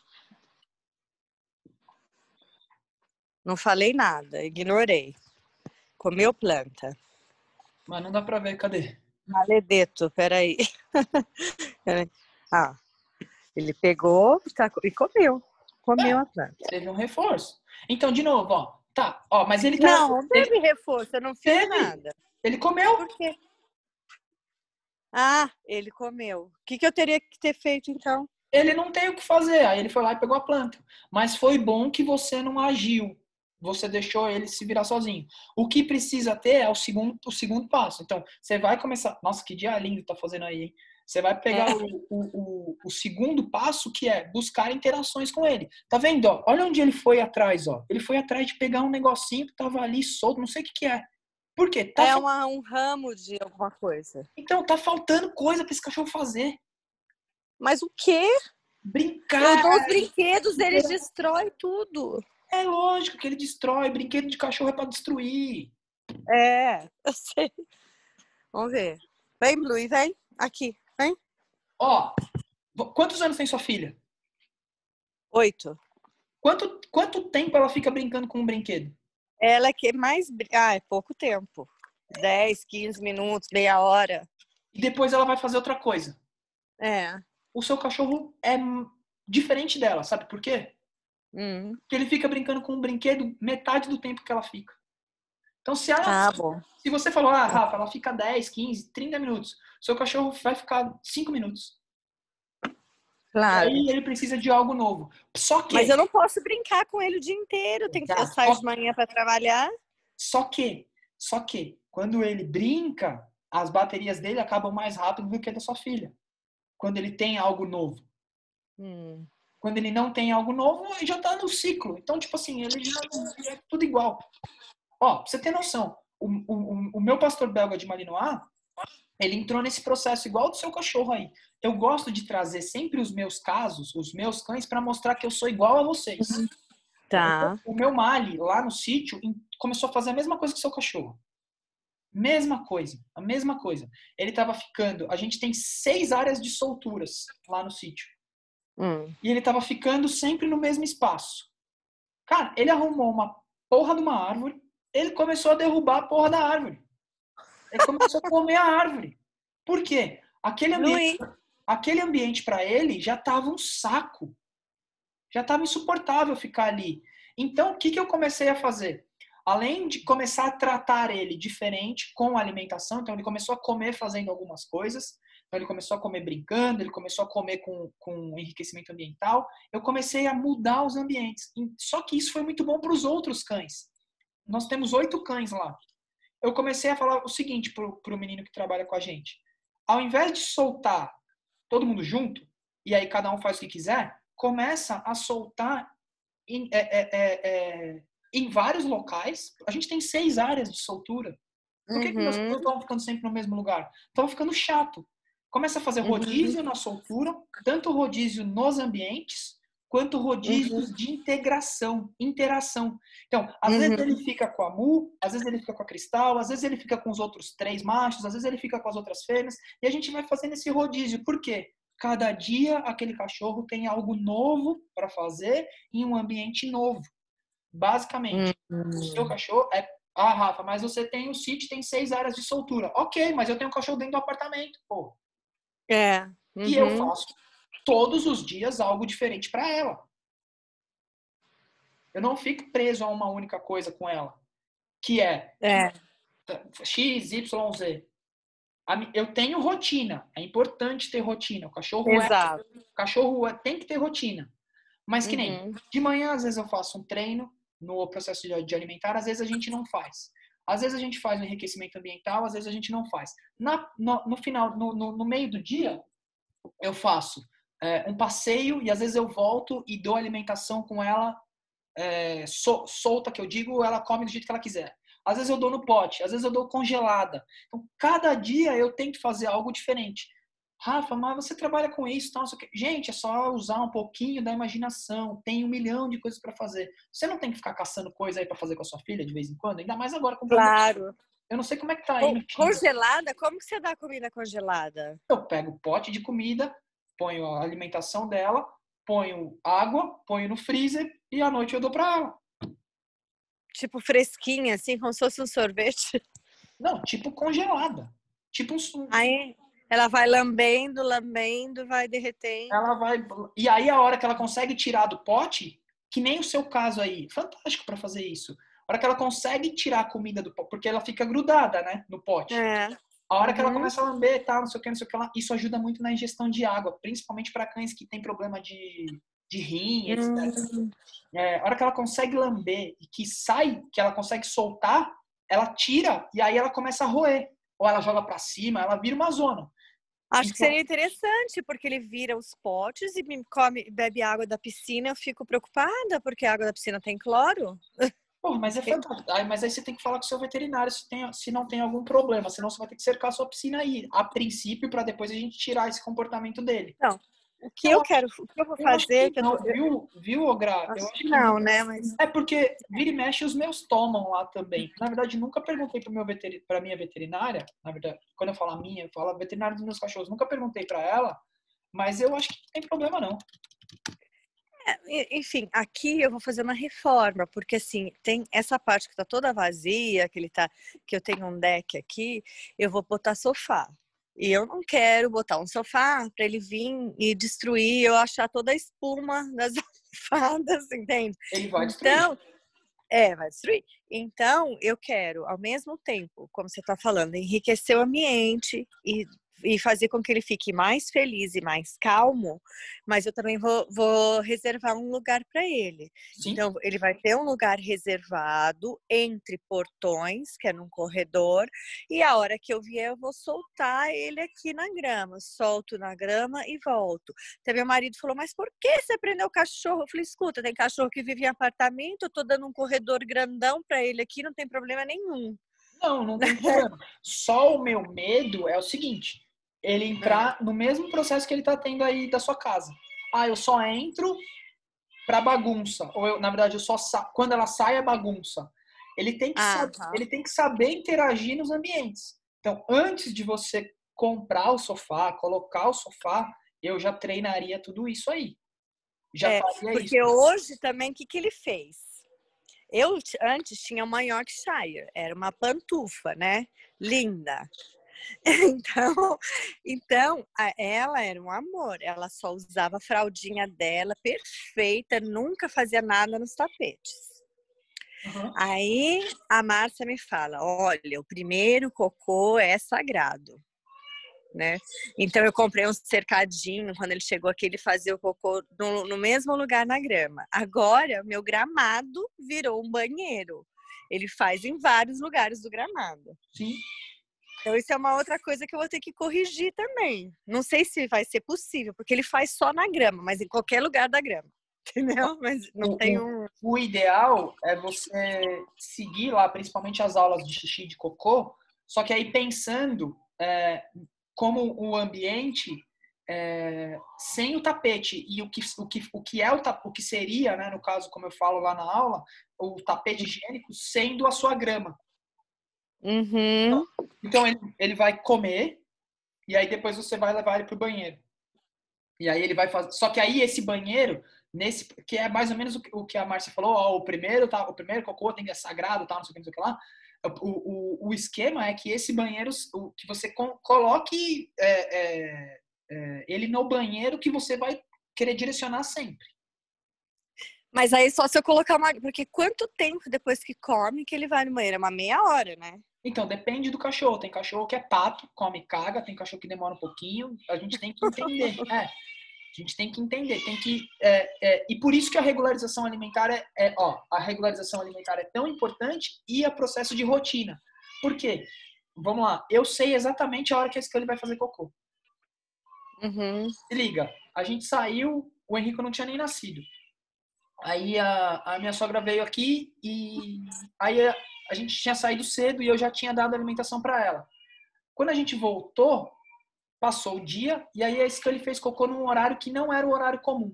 Não falei nada, ignorei. Comeu planta. Mas não dá pra ver, cadê? Maledeto, peraí. peraí. Ah, ele pegou tá, e comeu. Comeu É, a planta. teve um reforço. Então, de novo, ó. Tá, ó, mas ele tá... Não, não teve ele... reforço, eu não fiz teve. nada. Ele comeu. Por quê? Ah, ele comeu. O que, que eu teria que ter feito, então? Ele não tem o que fazer. Aí ele foi lá e pegou a planta. Mas foi bom que você não agiu. Você deixou ele se virar sozinho. O que precisa ter é o segundo, o segundo passo. Então, você vai começar... Nossa, que dia lindo tá fazendo aí, hein? Você vai pegar é. o, o, o, o segundo passo, que é buscar interações com ele. Tá vendo? Ó? Olha onde ele foi atrás. Ó. Ele foi atrás de pegar um negocinho que tava ali solto, não sei o que, que é. Por quê? Tá é fal... uma, um ramo de alguma coisa. Então, tá faltando coisa para esse cachorro fazer. Mas o quê? Brincar. Eu dou os brinquedos, eles destroem tudo. É lógico que ele destrói. Brinquedo de cachorro é para destruir. É, eu sei. Vamos ver. Vem, Blue, vem. Aqui, vem. Ó, quantos anos tem sua filha? Oito. Quanto, quanto tempo ela fica brincando com um brinquedo? Ela que mais... Ah, é pouco tempo. dez, quinze minutos, meia hora. E depois ela vai fazer outra coisa. É. O seu cachorro é diferente dela, sabe por quê? Hum. Porque ele fica brincando com um brinquedo metade do tempo que ela fica. Então, se ela... Ah, bom. Se você falou, ah, Rafa, ela fica dez, quinze, trinta minutos. Seu cachorro vai ficar cinco minutos. Claro. E aí ele precisa de algo novo. Só que... Mas eu não posso brincar com ele o dia inteiro. Tem que... Eu saio de manhã para trabalhar. Só que, só que, quando ele brinca, as baterias dele acabam mais rápido do que a da sua filha. Quando ele tem algo novo. Hum. Quando ele não tem algo novo, ele já tá no ciclo. Então, tipo assim, ele já é tudo igual. Ó, pra você ter noção, o, o, o meu pastor belga de Malinois, ele entrou nesse processo igual do seu cachorro aí. Eu gosto de trazer sempre os meus casos, os meus cães, para mostrar que eu sou igual a vocês. Tá. O meu Mali, lá no sítio, começou a fazer a mesma coisa que o seu cachorro. Mesma coisa, a mesma coisa. Ele tava ficando... A gente tem seis áreas de solturas lá no sítio. Hum. E ele tava ficando sempre no mesmo espaço. Cara, ele arrumou uma porra de uma árvore, ele começou a derrubar a porra da árvore. Ele começou a comer a árvore. Por quê? Aquele ambiente, aquele ambiente para ele já tava um saco. Já tava insuportável ficar ali. Então, o que, que eu comecei a fazer? Além de começar a tratar ele diferente com a alimentação, então ele começou a comer fazendo algumas coisas, então ele começou a comer brincando, ele começou a comer com, com enriquecimento ambiental, eu comecei a mudar os ambientes. Só que isso foi muito bom para os outros cães. Nós temos oito cães lá. Eu comecei a falar o seguinte para o menino que trabalha com a gente. Ao invés de soltar todo mundo junto, e aí cada um faz o que quiser, começa a soltar em, é, é, é, em vários locais. A gente tem seis áreas de soltura. Por que, uhum. que meus cães estão ficando sempre no mesmo lugar? Estão ficando chato. Começa a fazer rodízio uhum. na soltura, tanto rodízio nos ambientes, quanto rodízios uhum. de integração, interação. Então, às uhum. vezes ele fica com a Mu, às vezes ele fica com a Cristal, às vezes ele fica com os outros três machos, às vezes ele fica com as outras fêmeas, e a gente vai fazendo esse rodízio. Por quê? Cada dia aquele cachorro tem algo novo para fazer em um ambiente novo. Basicamente, uhum. o seu cachorro é... Ah, Rafa, mas você tem o sítio, tem seis áreas de soltura. Ok, mas eu tenho um cachorro dentro do apartamento, pô. É. Uhum. E eu faço todos os dias algo diferente para ela. Eu não fico preso a uma única coisa com ela, que é, é. X, Y, Z. Eu tenho rotina, é importante ter rotina. O cachorro, Exato. é, o cachorro é, tem que ter rotina. Mas que nem, uhum. de manhã às vezes eu faço um treino no processo de, de alimentar, às vezes a gente não faz. Às vezes a gente faz um enriquecimento ambiental, às vezes a gente não faz. Na, no, no final, no, no, no meio do dia, eu faço é, um passeio e às vezes eu volto e dou alimentação com ela é, sol, solta, que eu digo, ela come do jeito que ela quiser. Às vezes eu dou no pote, às vezes eu dou congelada. Então, cada dia eu tento fazer algo diferente. Rafa, mas você trabalha com isso, então, gente, é só usar um pouquinho da imaginação. Tem um milhão de coisas para fazer. Você não tem que ficar caçando coisa aí para fazer com a sua filha de vez em quando, ainda mais agora com Claro. Eu não sei como é que tá aí. Congelada? Como que você dá comida congelada? Eu pego o pote de comida, ponho a alimentação dela, ponho água, ponho no freezer e à noite eu dou para ela. Tipo fresquinha, assim, como se fosse um sorvete? Não, tipo congelada. Tipo um... Aí ela vai lambendo, lambendo, vai derretendo. Ela vai... E aí a hora que ela consegue tirar do pote, que nem o seu caso aí, fantástico para fazer isso. A hora que ela consegue tirar a comida do pote, porque ela fica grudada, né, no pote. É. A hora uhum. que ela começa a lamber, tá, não sei o que, não sei o que lá, isso ajuda muito na ingestão de água, principalmente para cães que têm problema de, de rim, etcétera. Uhum. É, a hora que ela consegue lamber e que sai, que ela consegue soltar, ela tira e aí ela começa a roer. Ou ela joga para cima, ela vira uma zona. Acho então, que seria interessante, porque ele vira os potes e come, bebe água da piscina. Eu fico preocupada, porque a água da piscina tem cloro. Pô, mas é fantástico. Aí, mas aí você tem que falar com o seu veterinário se, tem, se não tem algum problema. Senão você vai ter que cercar a sua piscina aí, a princípio, para depois a gente tirar esse comportamento dele. Não. O que eu, eu quero, o que eu vou fazer... Que não, viu, viu, Gra? Acho eu acho que não, que... né? Mas... É porque vira e mexe os meus tomam lá também. Na verdade, nunca perguntei para meu veter... para minha veterinária. Na verdade, quando eu falo a minha, eu falo a veterinária dos meus cachorros. Nunca perguntei para ela, mas eu acho que não tem problema não. É, enfim, aqui eu vou fazer uma reforma, porque assim, tem essa parte que tá toda vazia, que ele tá, que eu tenho um deck aqui, eu vou botar sofá. E eu não quero botar um sofá para ele vir e destruir, eu achar toda a espuma das almofadas, entende? Ele vai destruir. Então, é, vai destruir. Então, eu quero, ao mesmo tempo, como você está falando, enriquecer o ambiente e, e fazer com que ele fique mais feliz e mais calmo, mas eu também vou, vou reservar um lugar para ele. Sim. Então, ele vai ter um lugar reservado entre portões, que é num corredor, e a hora que eu vier, eu vou soltar ele aqui na grama. Solto na grama e volto. Até meu marido falou, mas por que você prendeu o cachorro? Eu falei, escuta, tem cachorro que vive em apartamento, eu tô dando um corredor grandão para ele aqui, não tem problema nenhum. Não, não tem problema. Só o meu medo é o seguinte, ele entrar no mesmo processo que ele tá tendo aí da sua casa. Ah, eu só entro pra bagunça. Ou eu, na verdade, eu só sa... quando ela sai é bagunça. Ele tem que ah, saber, tá. ele tem que saber interagir nos ambientes. Então, antes de você comprar o sofá, colocar o sofá, eu já treinaria tudo isso aí. já é, faria porque isso. hoje também, o que, que ele fez? Eu antes tinha uma Yorkshire, era uma pantufa, né? Linda. Então, então a- ela era um amor. Ela só usava a fraldinha dela, perfeita, nunca fazia nada nos tapetes. Uhum. Aí a Márcia me fala: olha, o primeiro cocô é sagrado, né? Então eu comprei um cercadinho. Quando ele chegou aqui, ele fazia o cocô no, no mesmo lugar na grama. Agora, meu gramado virou um banheiro. Ele faz em vários lugares do gramado. Sim. Então isso é uma outra coisa que eu vou ter que corrigir também. Não sei se vai ser possível, porque ele faz só na grama, mas em qualquer lugar da grama. Entendeu? Mas não O, tem o, um... o ideal é você seguir lá, principalmente as aulas de xixi e de cocô, só que aí pensando é, como o ambiente é, sem o tapete e o que, o que, o que é o, o que seria, né, no caso, como eu falo lá na aula, o tapete higiênico sendo a sua grama. Uhum. Então ele, ele vai comer e aí depois você vai levar ele pro banheiro. E aí ele vai fazer. Só que aí esse banheiro, nesse que é mais ou menos o que a Márcia falou, ó, o primeiro tá, o primeiro cocô tem que ser sagrado, tal, não sei o que, não sei o que lá. O, o, o esquema é que esse banheiro, o, que você com, coloque é, é, é, ele no banheiro que você vai querer direcionar sempre. Mas aí só se eu colocar uma... Porque quanto tempo depois que come que ele vai no banheiro? É uma meia hora, né? Então, depende do cachorro. Tem cachorro que é pato, come e caga. Tem cachorro que demora um pouquinho. A gente tem que entender. É, a gente tem que entender. Tem que, é, é, e por isso que a regularização alimentar é, é... Ó, a regularização alimentar é tão importante e é processo de rotina. Por quê? Vamos lá. Eu sei exatamente a hora que a Scully vai fazer cocô. Uhum. Se liga. A gente saiu, o Henrico não tinha nem nascido. Aí a, a minha sogra veio aqui e aí a, a gente tinha saído cedo e eu já tinha dado alimentação para ela. Quando a gente voltou, passou o dia e aí a Scully fez cocô num horário que não era o horário comum.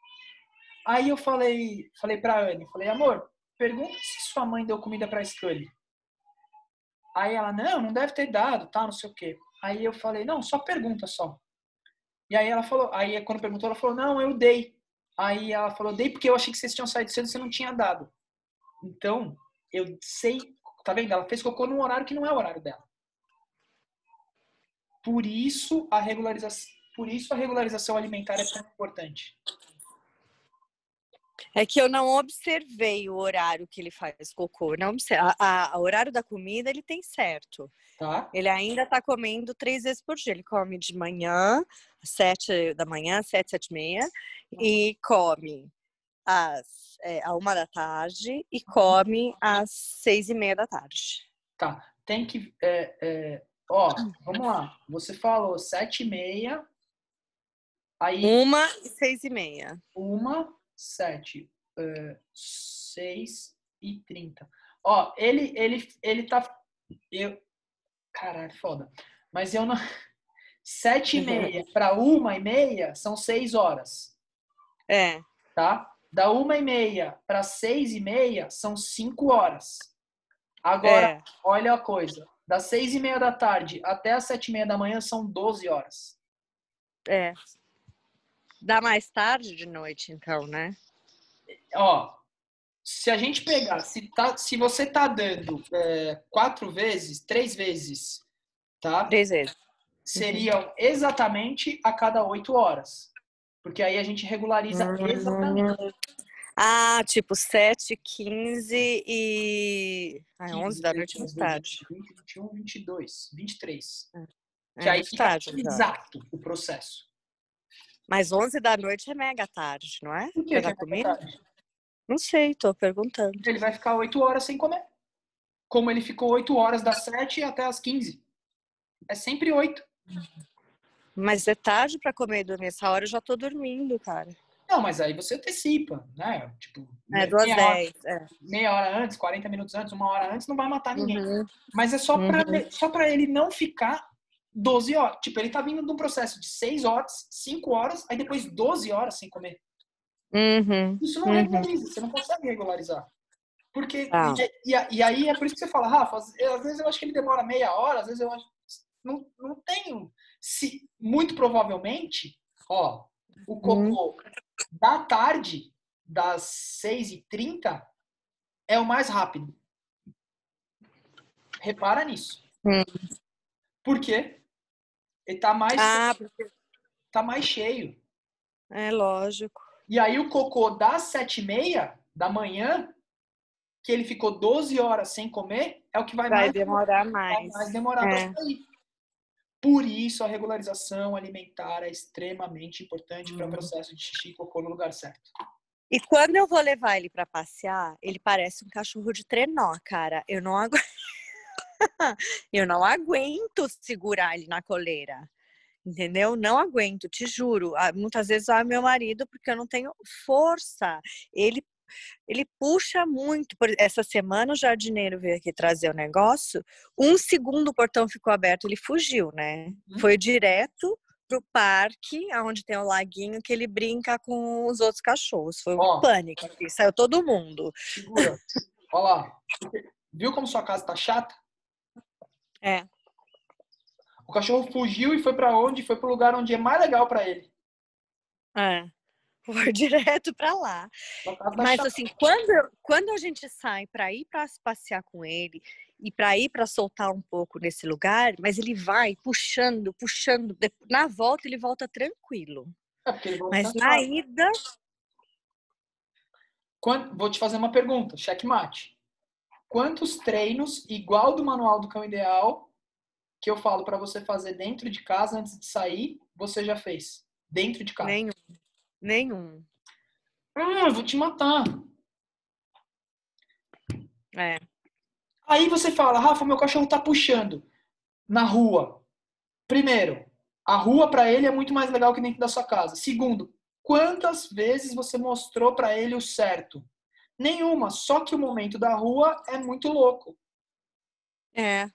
Aí eu falei, falei para a Anne, falei, amor, pergunta se sua mãe deu comida para a Scully. Aí ela, não, não deve ter dado, tá, não sei o quê. Aí eu falei, não, só pergunta só. E aí ela falou, aí quando perguntou, ela falou, não, eu dei. Aí ela falou, dei porque eu achei que vocês tinham saído cedo e você não tinha dado. Então, eu sei, tá vendo? Ela fez cocô num horário que não é o horário dela. Por isso a regularização, por isso a regularização alimentar é tão importante. É que eu não observei o horário que ele faz cocô. Não observe. A, a, o horário da comida ele tem certo. Tá? Ele ainda está comendo três vezes por dia. Ele come de manhã, às sete da manhã, sete, sete e meia, e come às é, a uma da tarde e come às seis e meia da tarde. Tá. Tem que, é, é, ó, vamos lá. Você falou sete e meia, aí Uma e seis e meia. uma, sete, é, seis e trinta. Ó, ele, ele, ele tá, eu, caralho, foda. Mas eu não, sete e meia para uma e meia são seis horas. É. Tá? Da uma e meia para seis e meia são cinco horas. Agora, É. olha a coisa. Das seis e meia da tarde até as sete e meia da manhã são doze horas. É. Dá mais tarde de noite, então, né? Ó, se a gente pegar, se, tá, se você tá dando é, quatro vezes, três vezes, tá? Três vezes. Seriam exatamente a cada oito horas. Porque aí a gente regulariza exatamente. Ah, tipo sete, quinze e... Ah, onze da noite é muito tarde. vinte, vinte e um, vinte e dois, vinte e três. É, Que aí muito fica tarde, já. exato o processo. Mas onze da noite é mega tarde, não é? Por que, que Pra é comida? mega tarde? Não sei, tô perguntando. Ele vai ficar oito horas sem comer. Como ele ficou oito horas das sete até as quinze. É sempre oito. Mas é tarde pra comer e dormir. Essa hora eu já tô dormindo, cara. Não, mas aí você antecipa, né? Tipo, É, duas meia hora, dez. É. meia hora antes, quarenta minutos antes, uma hora antes, não vai matar ninguém. Uhum. Mas é só pra, Uhum. só pra ele não ficar doze horas. Tipo, ele tá vindo de um processo de seis horas, cinco horas, aí depois doze horas sem comer. Uhum. Isso não Uhum. regulariza, você não consegue regularizar. Porque, Ah. e, e, e aí é por isso que você fala, Rafa, às vezes eu acho que ele demora meia hora, às vezes eu acho, não, não tenho, se, muito provavelmente, ó, o cocô Da tarde, das seis e trinta, é o mais rápido. Repara nisso. Hum. Por quê? Ele tá mais, Ah, porque... tá mais cheio. é lógico. E aí o cocô das sete e meia da manhã, que ele ficou doze horas sem comer, é o que vai, Vai mais, demorar vai mais. mais demorar É. para sair. Por isso, a regularização alimentar é extremamente importante para o processo de xixi e cocô no lugar certo. E quando eu vou levar ele para passear, ele parece um cachorro de trenó, cara. Eu não aguento. Eu não aguento segurar ele na coleira. Entendeu? Não aguento, te juro. Muitas vezes é meu marido, porque eu não tenho força. Ele Ele puxa muito. Essa semana o jardineiro veio aqui trazer o negócio. Um segundo o portão ficou aberto, ele fugiu, né? Hum. Foi direto pro parque, onde tem o laguinho, que ele brinca com os outros cachorros. Foi um Ó, pânico aqui, saiu todo mundo. Segura. Olha lá. Viu como sua casa tá chata? É. O cachorro fugiu e foi para onde? Foi pro lugar onde é mais legal para ele. É. Foi direto para lá. Mas assim, quando, quando a gente sai para ir para passear com ele e para ir para soltar um pouco nesse lugar, mas ele vai puxando, puxando. Na volta ele volta tranquilo. É porque ele volta mas cansado. Na ida... Quando, vou te fazer uma pergunta, checkmate. Quantos treinos igual do manual do cão ideal que eu falo para você fazer dentro de casa antes de sair, você já fez? Dentro de casa? Nenhum. Nenhum. Ah, eu vou te matar. É. Aí você fala, Rafa, meu cachorro tá puxando na rua. Primeiro, a rua para ele é muito mais legal que dentro da sua casa. Segundo, quantas vezes você mostrou para ele o certo? Nenhuma, só que o momento da rua é muito louco. É.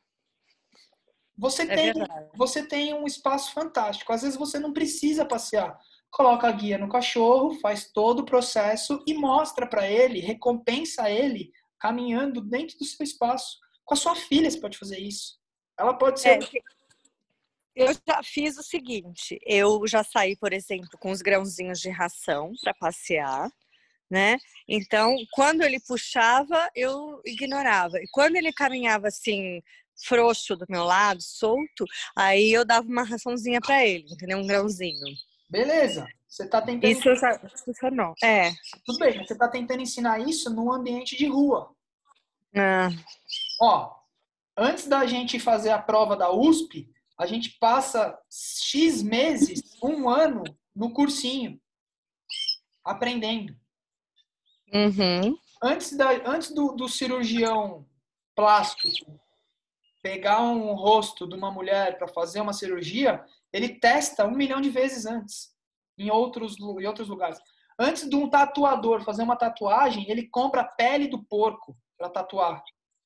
Você é tem, verdade. você tem um espaço fantástico. Às vezes você não precisa passear. Coloca a guia no cachorro, faz todo o processo e mostra para ele, recompensa ele caminhando dentro do seu espaço. Com a sua filha você pode fazer isso. Ela pode ser... É, eu já fiz o seguinte, eu já saí, por exemplo, com os grãozinhos de ração para passear, né? Então, quando ele puxava, eu ignorava. E quando ele caminhava assim, frouxo do meu lado, solto, aí eu dava uma raçãozinha para ele, entendeu? Um grãozinho. Beleza. Você tá tentando... Isso já funcionou. É. Tudo bem, mas você tá tentando ensinar isso num ambiente de rua. Ah. Ó, antes da gente fazer a prova da U S P, a gente passa X meses, um ano, no cursinho, aprendendo. Uhum. Antes, da, antes do, do cirurgião plástico pegar um rosto de uma mulher para fazer uma cirurgia, ele testa um milhão de vezes antes, em outros, em outros lugares. Antes de um tatuador fazer uma tatuagem, ele compra a pele do porco para tatuar.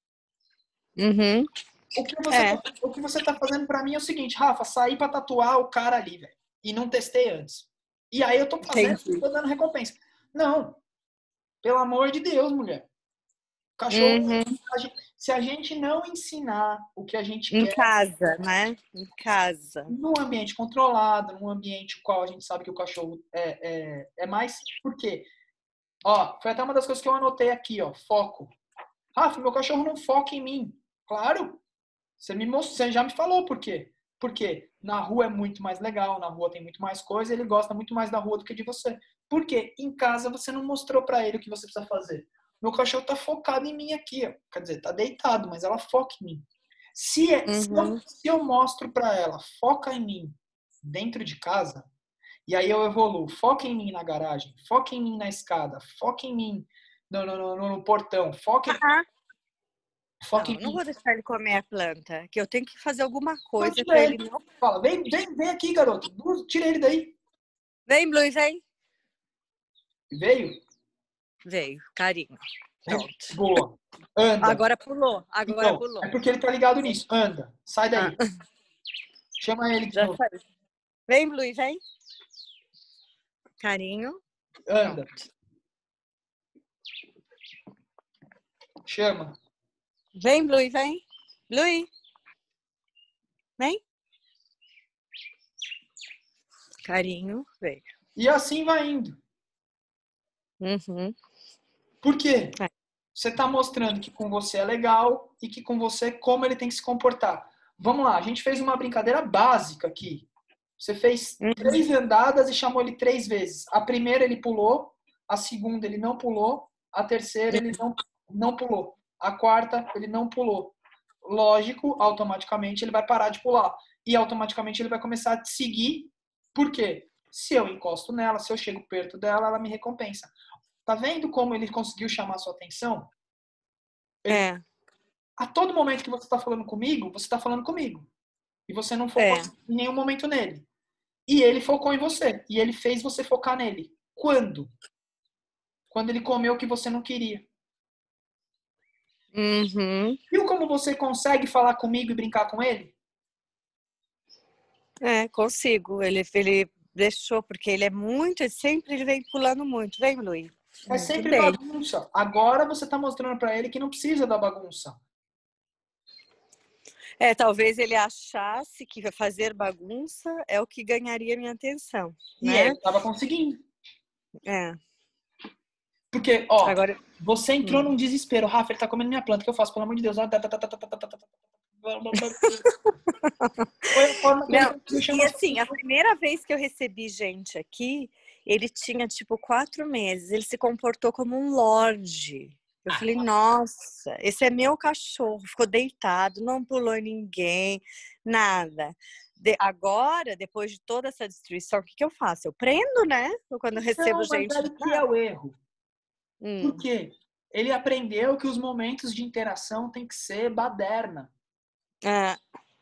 Uhum. O que você é. tá, o que você tá fazendo para mim é o seguinte, Rafa, saí para tatuar o cara ali, velho, e não testei antes. E aí eu tô fazendo, Entendi. Tô dando recompensa. Não. Pelo amor de Deus, mulher. O cachorro, uhum. a gente, se a gente não ensinar o que a gente em quer... Em casa, né? Em casa. Num ambiente controlado, num ambiente qual a gente sabe que o cachorro é, é, é mais... Por quê? Ó, foi até uma das coisas que eu anotei aqui, ó. Foco. Rafa, meu cachorro não foca em mim. Claro. Você, me mostrou, você já me falou por quê. Porque na rua é muito mais legal, na rua tem muito mais coisa, ele gosta muito mais da rua do que de você. Por quê? Em casa você não mostrou para ele o que você precisa fazer. Meu cachorro tá focado em mim aqui, ó. Quer dizer, tá deitado, mas ela foca em mim. Se, é, uhum. se, eu, se eu mostro para ela, foca em mim dentro de casa, e aí eu evoluo, foca em mim na garagem, foca em mim na escada, foca em mim no, no, no, no portão, foca em... Ah. Foca não, em não mim. vou deixar ele comer a planta, que eu tenho que fazer alguma coisa para ele não... Fala, vem, vem, vem aqui, garoto. Tira ele daí. Vem, Blue, vem. Veio? Veio, carinho. Pronto. Boa. Anda. Agora pulou, agora então, pulou. É porque ele tá ligado nisso. Anda. Sai daí. Ah. Chama ele de Já novo. saiu. Vem, Blue, vem. Carinho. Anda. Pronto. Chama. Vem, Blue, vem. Blue. Vem. Carinho, veio. E assim vai indo. Uhum. Por quê? É. Você está mostrando que com você é legal e que com você como ele tem que se comportar. Vamos lá, a gente fez uma brincadeira básica aqui. Você fez Uhum. três andadas e chamou ele três vezes. A primeira ele pulou, a segunda ele não pulou, a terceira ele não, não pulou, a quarta ele não pulou. Lógico, automaticamente ele vai parar de pular. E automaticamente ele vai começar a te seguir. Por quê? Se eu encosto nela, se eu chego perto dela, ela me recompensa. Tá vendo como ele conseguiu chamar sua atenção? Ele, É. a todo momento que você está falando comigo, você está falando comigo. E você não focou É. em nenhum momento nele. E ele focou em você. E ele fez você focar nele. Quando? Quando ele comeu o que você não queria. Uhum. Viu como você consegue falar comigo e brincar com ele? É, consigo. Ele, ele deixou, porque ele é muito, sempre ele vem pulando muito. Vem, Luiz. É Muito sempre bem. bagunça. Agora você está mostrando para ele que não precisa da bagunça. É, talvez ele achasse que fazer bagunça é o que ganharia minha atenção, E né? ele estava conseguindo. É. Porque, ó, Agora, você entrou hum. num desespero. Rafa, ele tá comendo minha planta. O que eu faço? Pelo amor de Deus. Foi a forma que ele Não, conseguiu e chamar sua assim, a atenção. primeira vez que eu recebi gente aqui, ele tinha tipo quatro meses. Ele se comportou como um lorde. Eu falei, nossa, esse é meu cachorro. Ficou deitado, não pulou em ninguém, nada. De, agora, depois de toda essa destruição, o que, que eu faço? Eu prendo, né? Quando eu recebo Não, mas gente. aí que é o erro. Hum. Por quê? Ele aprendeu que os momentos de interação tem que ser baderna. É.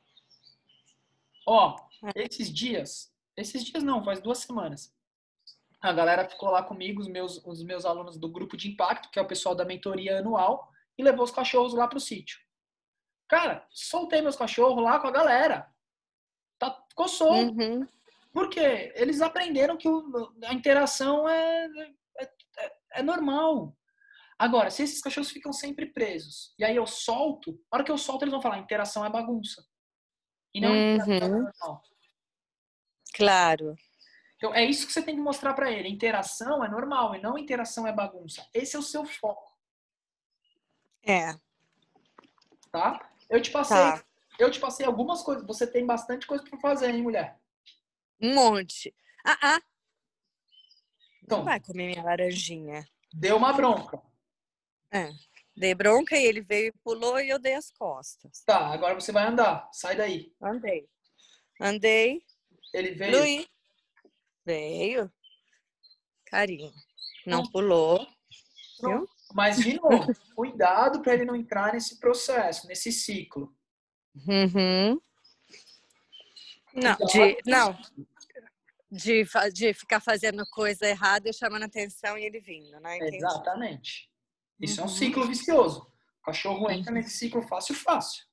Ó, esses dias, esses dias não, faz duas semanas. A galera ficou lá comigo, os meus, os meus alunos do grupo de impacto, que é o pessoal da mentoria anual, e levou os cachorros lá pro sítio. Cara, soltei meus cachorros lá com a galera. Tá, ficou solto. Uhum. Por quê? Eles aprenderam que o, a interação é, é, é, é normal. Agora, se esses cachorros ficam sempre presos, e aí eu solto, na hora que eu solto eles vão falar, interação é bagunça. E não interação é Uhum. normal. Claro. Então, é isso que você tem que mostrar para ele. Interação é normal e não interação é bagunça. Esse é o seu foco, É. tá? Eu te passei, Tá. eu te passei algumas coisas. Você tem bastante coisa para fazer, hein, mulher? Um monte. Ah, ah. Não Então, vai comer minha laranjinha. deu uma bronca. É. Dei bronca e ele veio e pulou e eu dei as costas. Tá, agora você vai andar. Sai daí. Andei. Andei. Ele veio. Luí. Veio. Carinho. Não Não, pulou. não. Viu? Mas, de novo, cuidado para ele não entrar nesse processo, nesse ciclo. Uhum. Não, Cuidado de, com não. isso. De, de ficar fazendo coisa errada e chamando atenção e ele vindo, né? Entendi. Exatamente. Isso Uhum. é um ciclo vicioso. O cachorro entra Uhum. nesse ciclo fácil, fácil.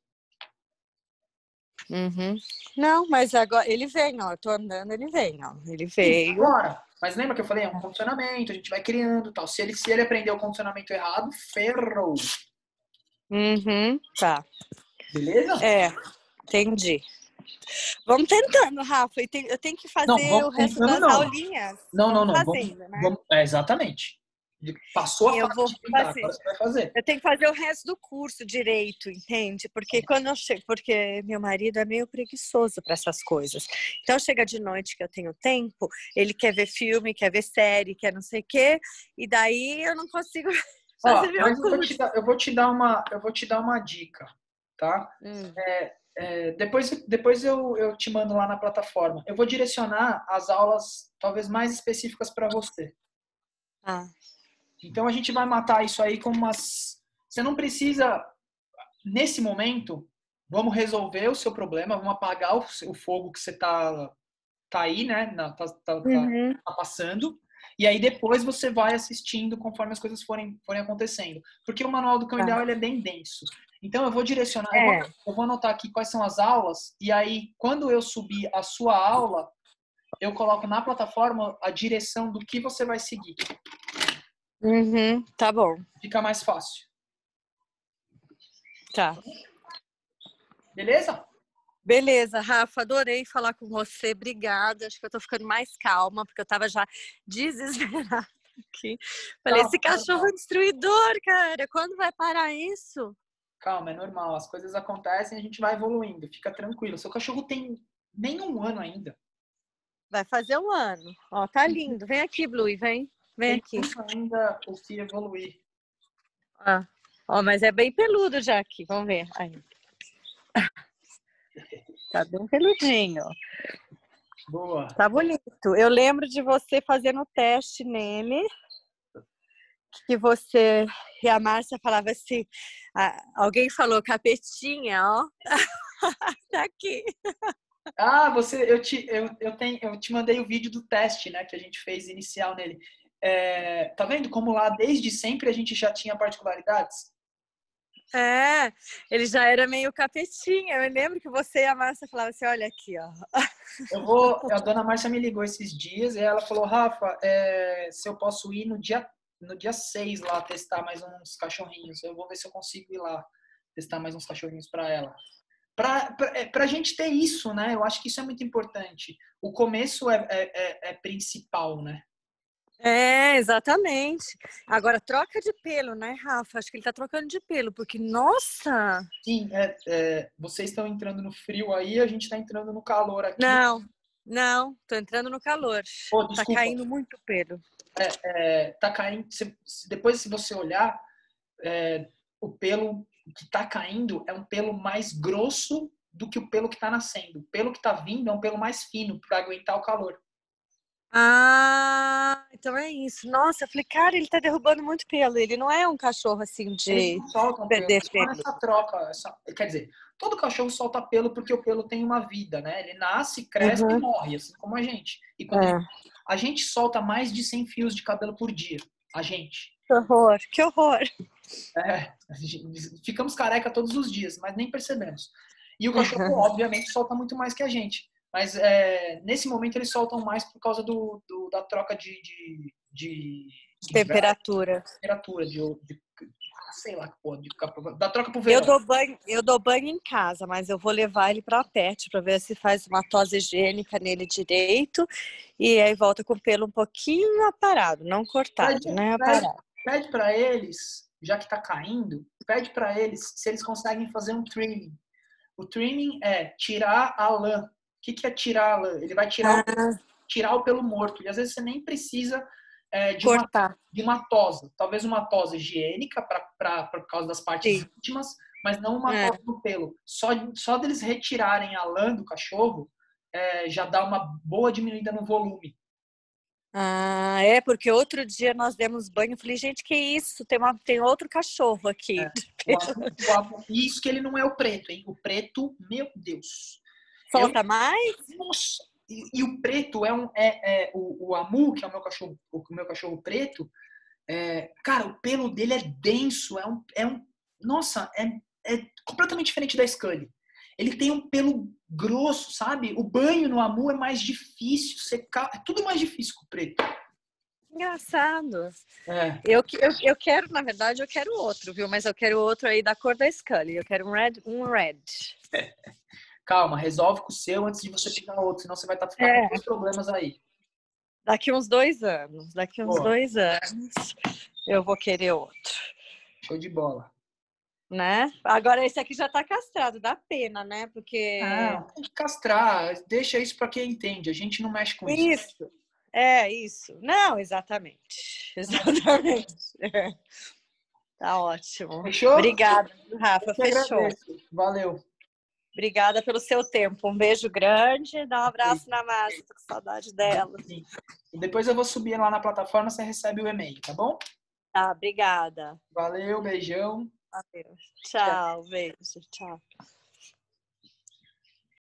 Uhum. Não, mas agora ele vem, ó. Eu tô andando, ele vem, ó. Ele Sim, veio. agora. Mas lembra que eu falei? É um condicionamento, a gente vai criando tal. Se ele, se ele aprender o condicionamento errado, ferrou. Uhum. Tá. Beleza? É, entendi. Vamos tentando, Rafa. Eu tenho que fazer Não, o vamos resto tentando, das não. aulinhas. Não, não, Vamos não. Vamos, fazendo, né? vamos, é, exatamente. Passou a E eu fase vou de brincar, fazer. agora você vai fazer. Eu tenho que fazer o resto do curso direito, entende? Porque quando eu chego, porque meu marido é meio preguiçoso para essas coisas. Então chega de noite que eu tenho tempo, ele quer ver filme, quer ver série, quer não sei o quê, e daí eu não consigo fazer Ó, meu mas eu vou, te curso. dar, eu vou te dar uma, eu vou te dar uma dica, tá? Hum. É, é, depois depois eu, eu te mando lá na plataforma. Eu vou direcionar as aulas talvez mais específicas para você. Ah. Então a gente vai matar isso aí com umas. Você não precisa, nesse momento, vamos resolver o seu problema, vamos apagar o, o fogo que você tá, tá aí, né? Na, tá, tá, Uhum. tá passando. E aí depois você vai assistindo conforme as coisas forem, forem acontecendo. Porque o manual do cão ideal ele é bem denso. Então eu vou direcionar, É. eu, vou, eu vou anotar aqui quais são as aulas, e aí quando eu subir a sua aula, eu coloco na plataforma a direção do que você vai seguir. Uhum. Tá bom. Fica mais fácil. Tá. Beleza? Beleza, Rafa, adorei falar com você. Obrigada. Acho que eu tô ficando mais calma, porque eu tava já desesperada. Que... Falei, esse Calma, cachorro é destruidor, cara. Quando vai parar isso? calma, é normal. As coisas acontecem e a gente vai evoluindo. Fica tranquilo. Seu cachorro tem nem um ano ainda. Vai fazer um ano. Ó, tá lindo. Vem aqui, Blue, vem. Vem Tem aqui. muito ainda o que evoluir. Ah. Ó, mas é bem peludo já aqui. Vamos ver. Aí. Tá bem peludinho. Boa. Tá bonito. Eu lembro de você fazendo teste nele. Que você e a Márcia falava assim, ah, alguém falou capetinha, ó. Tá aqui. Ah, você, eu te, eu, eu, tenho, eu te mandei o vídeo do teste, né, que a gente fez inicial nele. É, tá vendo como lá desde sempre a gente já tinha particularidades? É, ele já era meio capetinha. Eu lembro que você e a Márcia falavam assim, olha aqui, ó. Eu vou, a dona Márcia me ligou esses dias e ela falou, Rafa, é, se eu posso ir no dia no dia seis lá testar mais uns cachorrinhos. Eu vou ver se eu consigo ir lá testar mais uns cachorrinhos para ela. Pra, pra, pra gente ter isso, né? Eu acho que isso é muito importante. O começo é, é, é principal, né? É, exatamente. Agora, troca de pelo, né, Rafa? Acho que ele tá trocando de pelo, porque, nossa! Sim, é, é, vocês estão entrando no frio aí, a gente está entrando no calor aqui. Não, não, tô entrando no calor. Oh, tá caindo muito pelo. É, é, tá caindo. Se, depois, se você olhar, é, o pelo que tá caindo é um pelo mais grosso do que o pelo que tá nascendo. O pelo que tá vindo é um pelo mais fino para aguentar o calor. Ah, então é isso. Nossa, eu falei, cara, ele tá derrubando muito pelo. Ele não é um cachorro assim de Eles não soltam perder pelo. pelo. Só nessa troca. Essa, quer dizer, todo cachorro solta pelo porque o pelo tem uma vida, né? Ele nasce, cresce Uhum. e morre, assim como a gente. E quando É. a, gente, a gente solta mais de cem fios de cabelo por dia. A gente. Que horror, que horror. É, ficamos careca todos os dias, mas nem percebemos. E o cachorro, obviamente, solta muito mais que a gente. Mas é, nesse momento eles soltam mais por causa do, do da troca de, de, de, de temperatura. De temperatura, de, de, sei lá, pô, de, da troca pro verão. Eu dou banho, eu dou banho em casa, mas eu vou levar ele para pet para ver se faz uma tosse higiênica nele direito e aí volta com o pelo um pouquinho aparado, não cortado, Pede, né? pede, Aparado. pede para eles, já que tá caindo, pede para eles se eles conseguem fazer um trimming. O trimming é tirar a lã. O que, que é tirar a lã? Ele vai tirar, Ah. o, tirar o pelo morto. E às vezes você nem precisa é, de, uma, de uma tosa. Talvez uma tosa higiênica pra, pra, por causa das partes Sim. íntimas, mas não uma É. tosa no pelo. Só, só deles retirarem a lã do cachorro é, já dá uma boa diminuída no volume. Ah, é, porque outro dia nós demos banho, eu falei, gente, que isso? Tem, uma, tem outro cachorro aqui. É. O amu, o amu, isso que ele não é o preto, hein? O preto, meu Deus. Solta eu, mais? Nossa! E, e o preto é um. É, é, o, o Amu, que é o meu cachorro, o meu cachorro preto, é, cara, o pelo dele é denso, é um. É um nossa, é, é completamente diferente da Scully. Ele tem um pelo grosso, sabe? O banho no Amu é mais difícil, secar, é tudo mais difícil com o preto. Engraçado. É. Eu, eu, eu quero, na verdade, eu quero outro, viu? Mas eu quero outro aí da cor da Scully. Eu quero um red. Um red. É. Calma, resolve com o seu antes de você pegar outro, senão você vai estar ficando É. com dois problemas aí. Daqui uns dois anos. Daqui uns Boa. dois anos eu vou querer outro. Show de bola. Né? Agora esse aqui já tá castrado, dá pena, né? Porque. Não, tem que castrar, deixa isso para quem entende, a gente não mexe com isso. Isso, é isso. Não, exatamente. Exatamente. É. Tá ótimo. Fechou? Obrigada, Rafa. Fechou. Agradeço. Valeu. Obrigada pelo seu tempo. Um beijo grande. Dá um abraço na Márcia, tô com saudade dela. Sim. E depois eu vou subir lá na plataforma, você recebe o e-mail, tá bom? Tá, obrigada. Valeu, beijão. Valeu. Tchau, beijo. Tchau.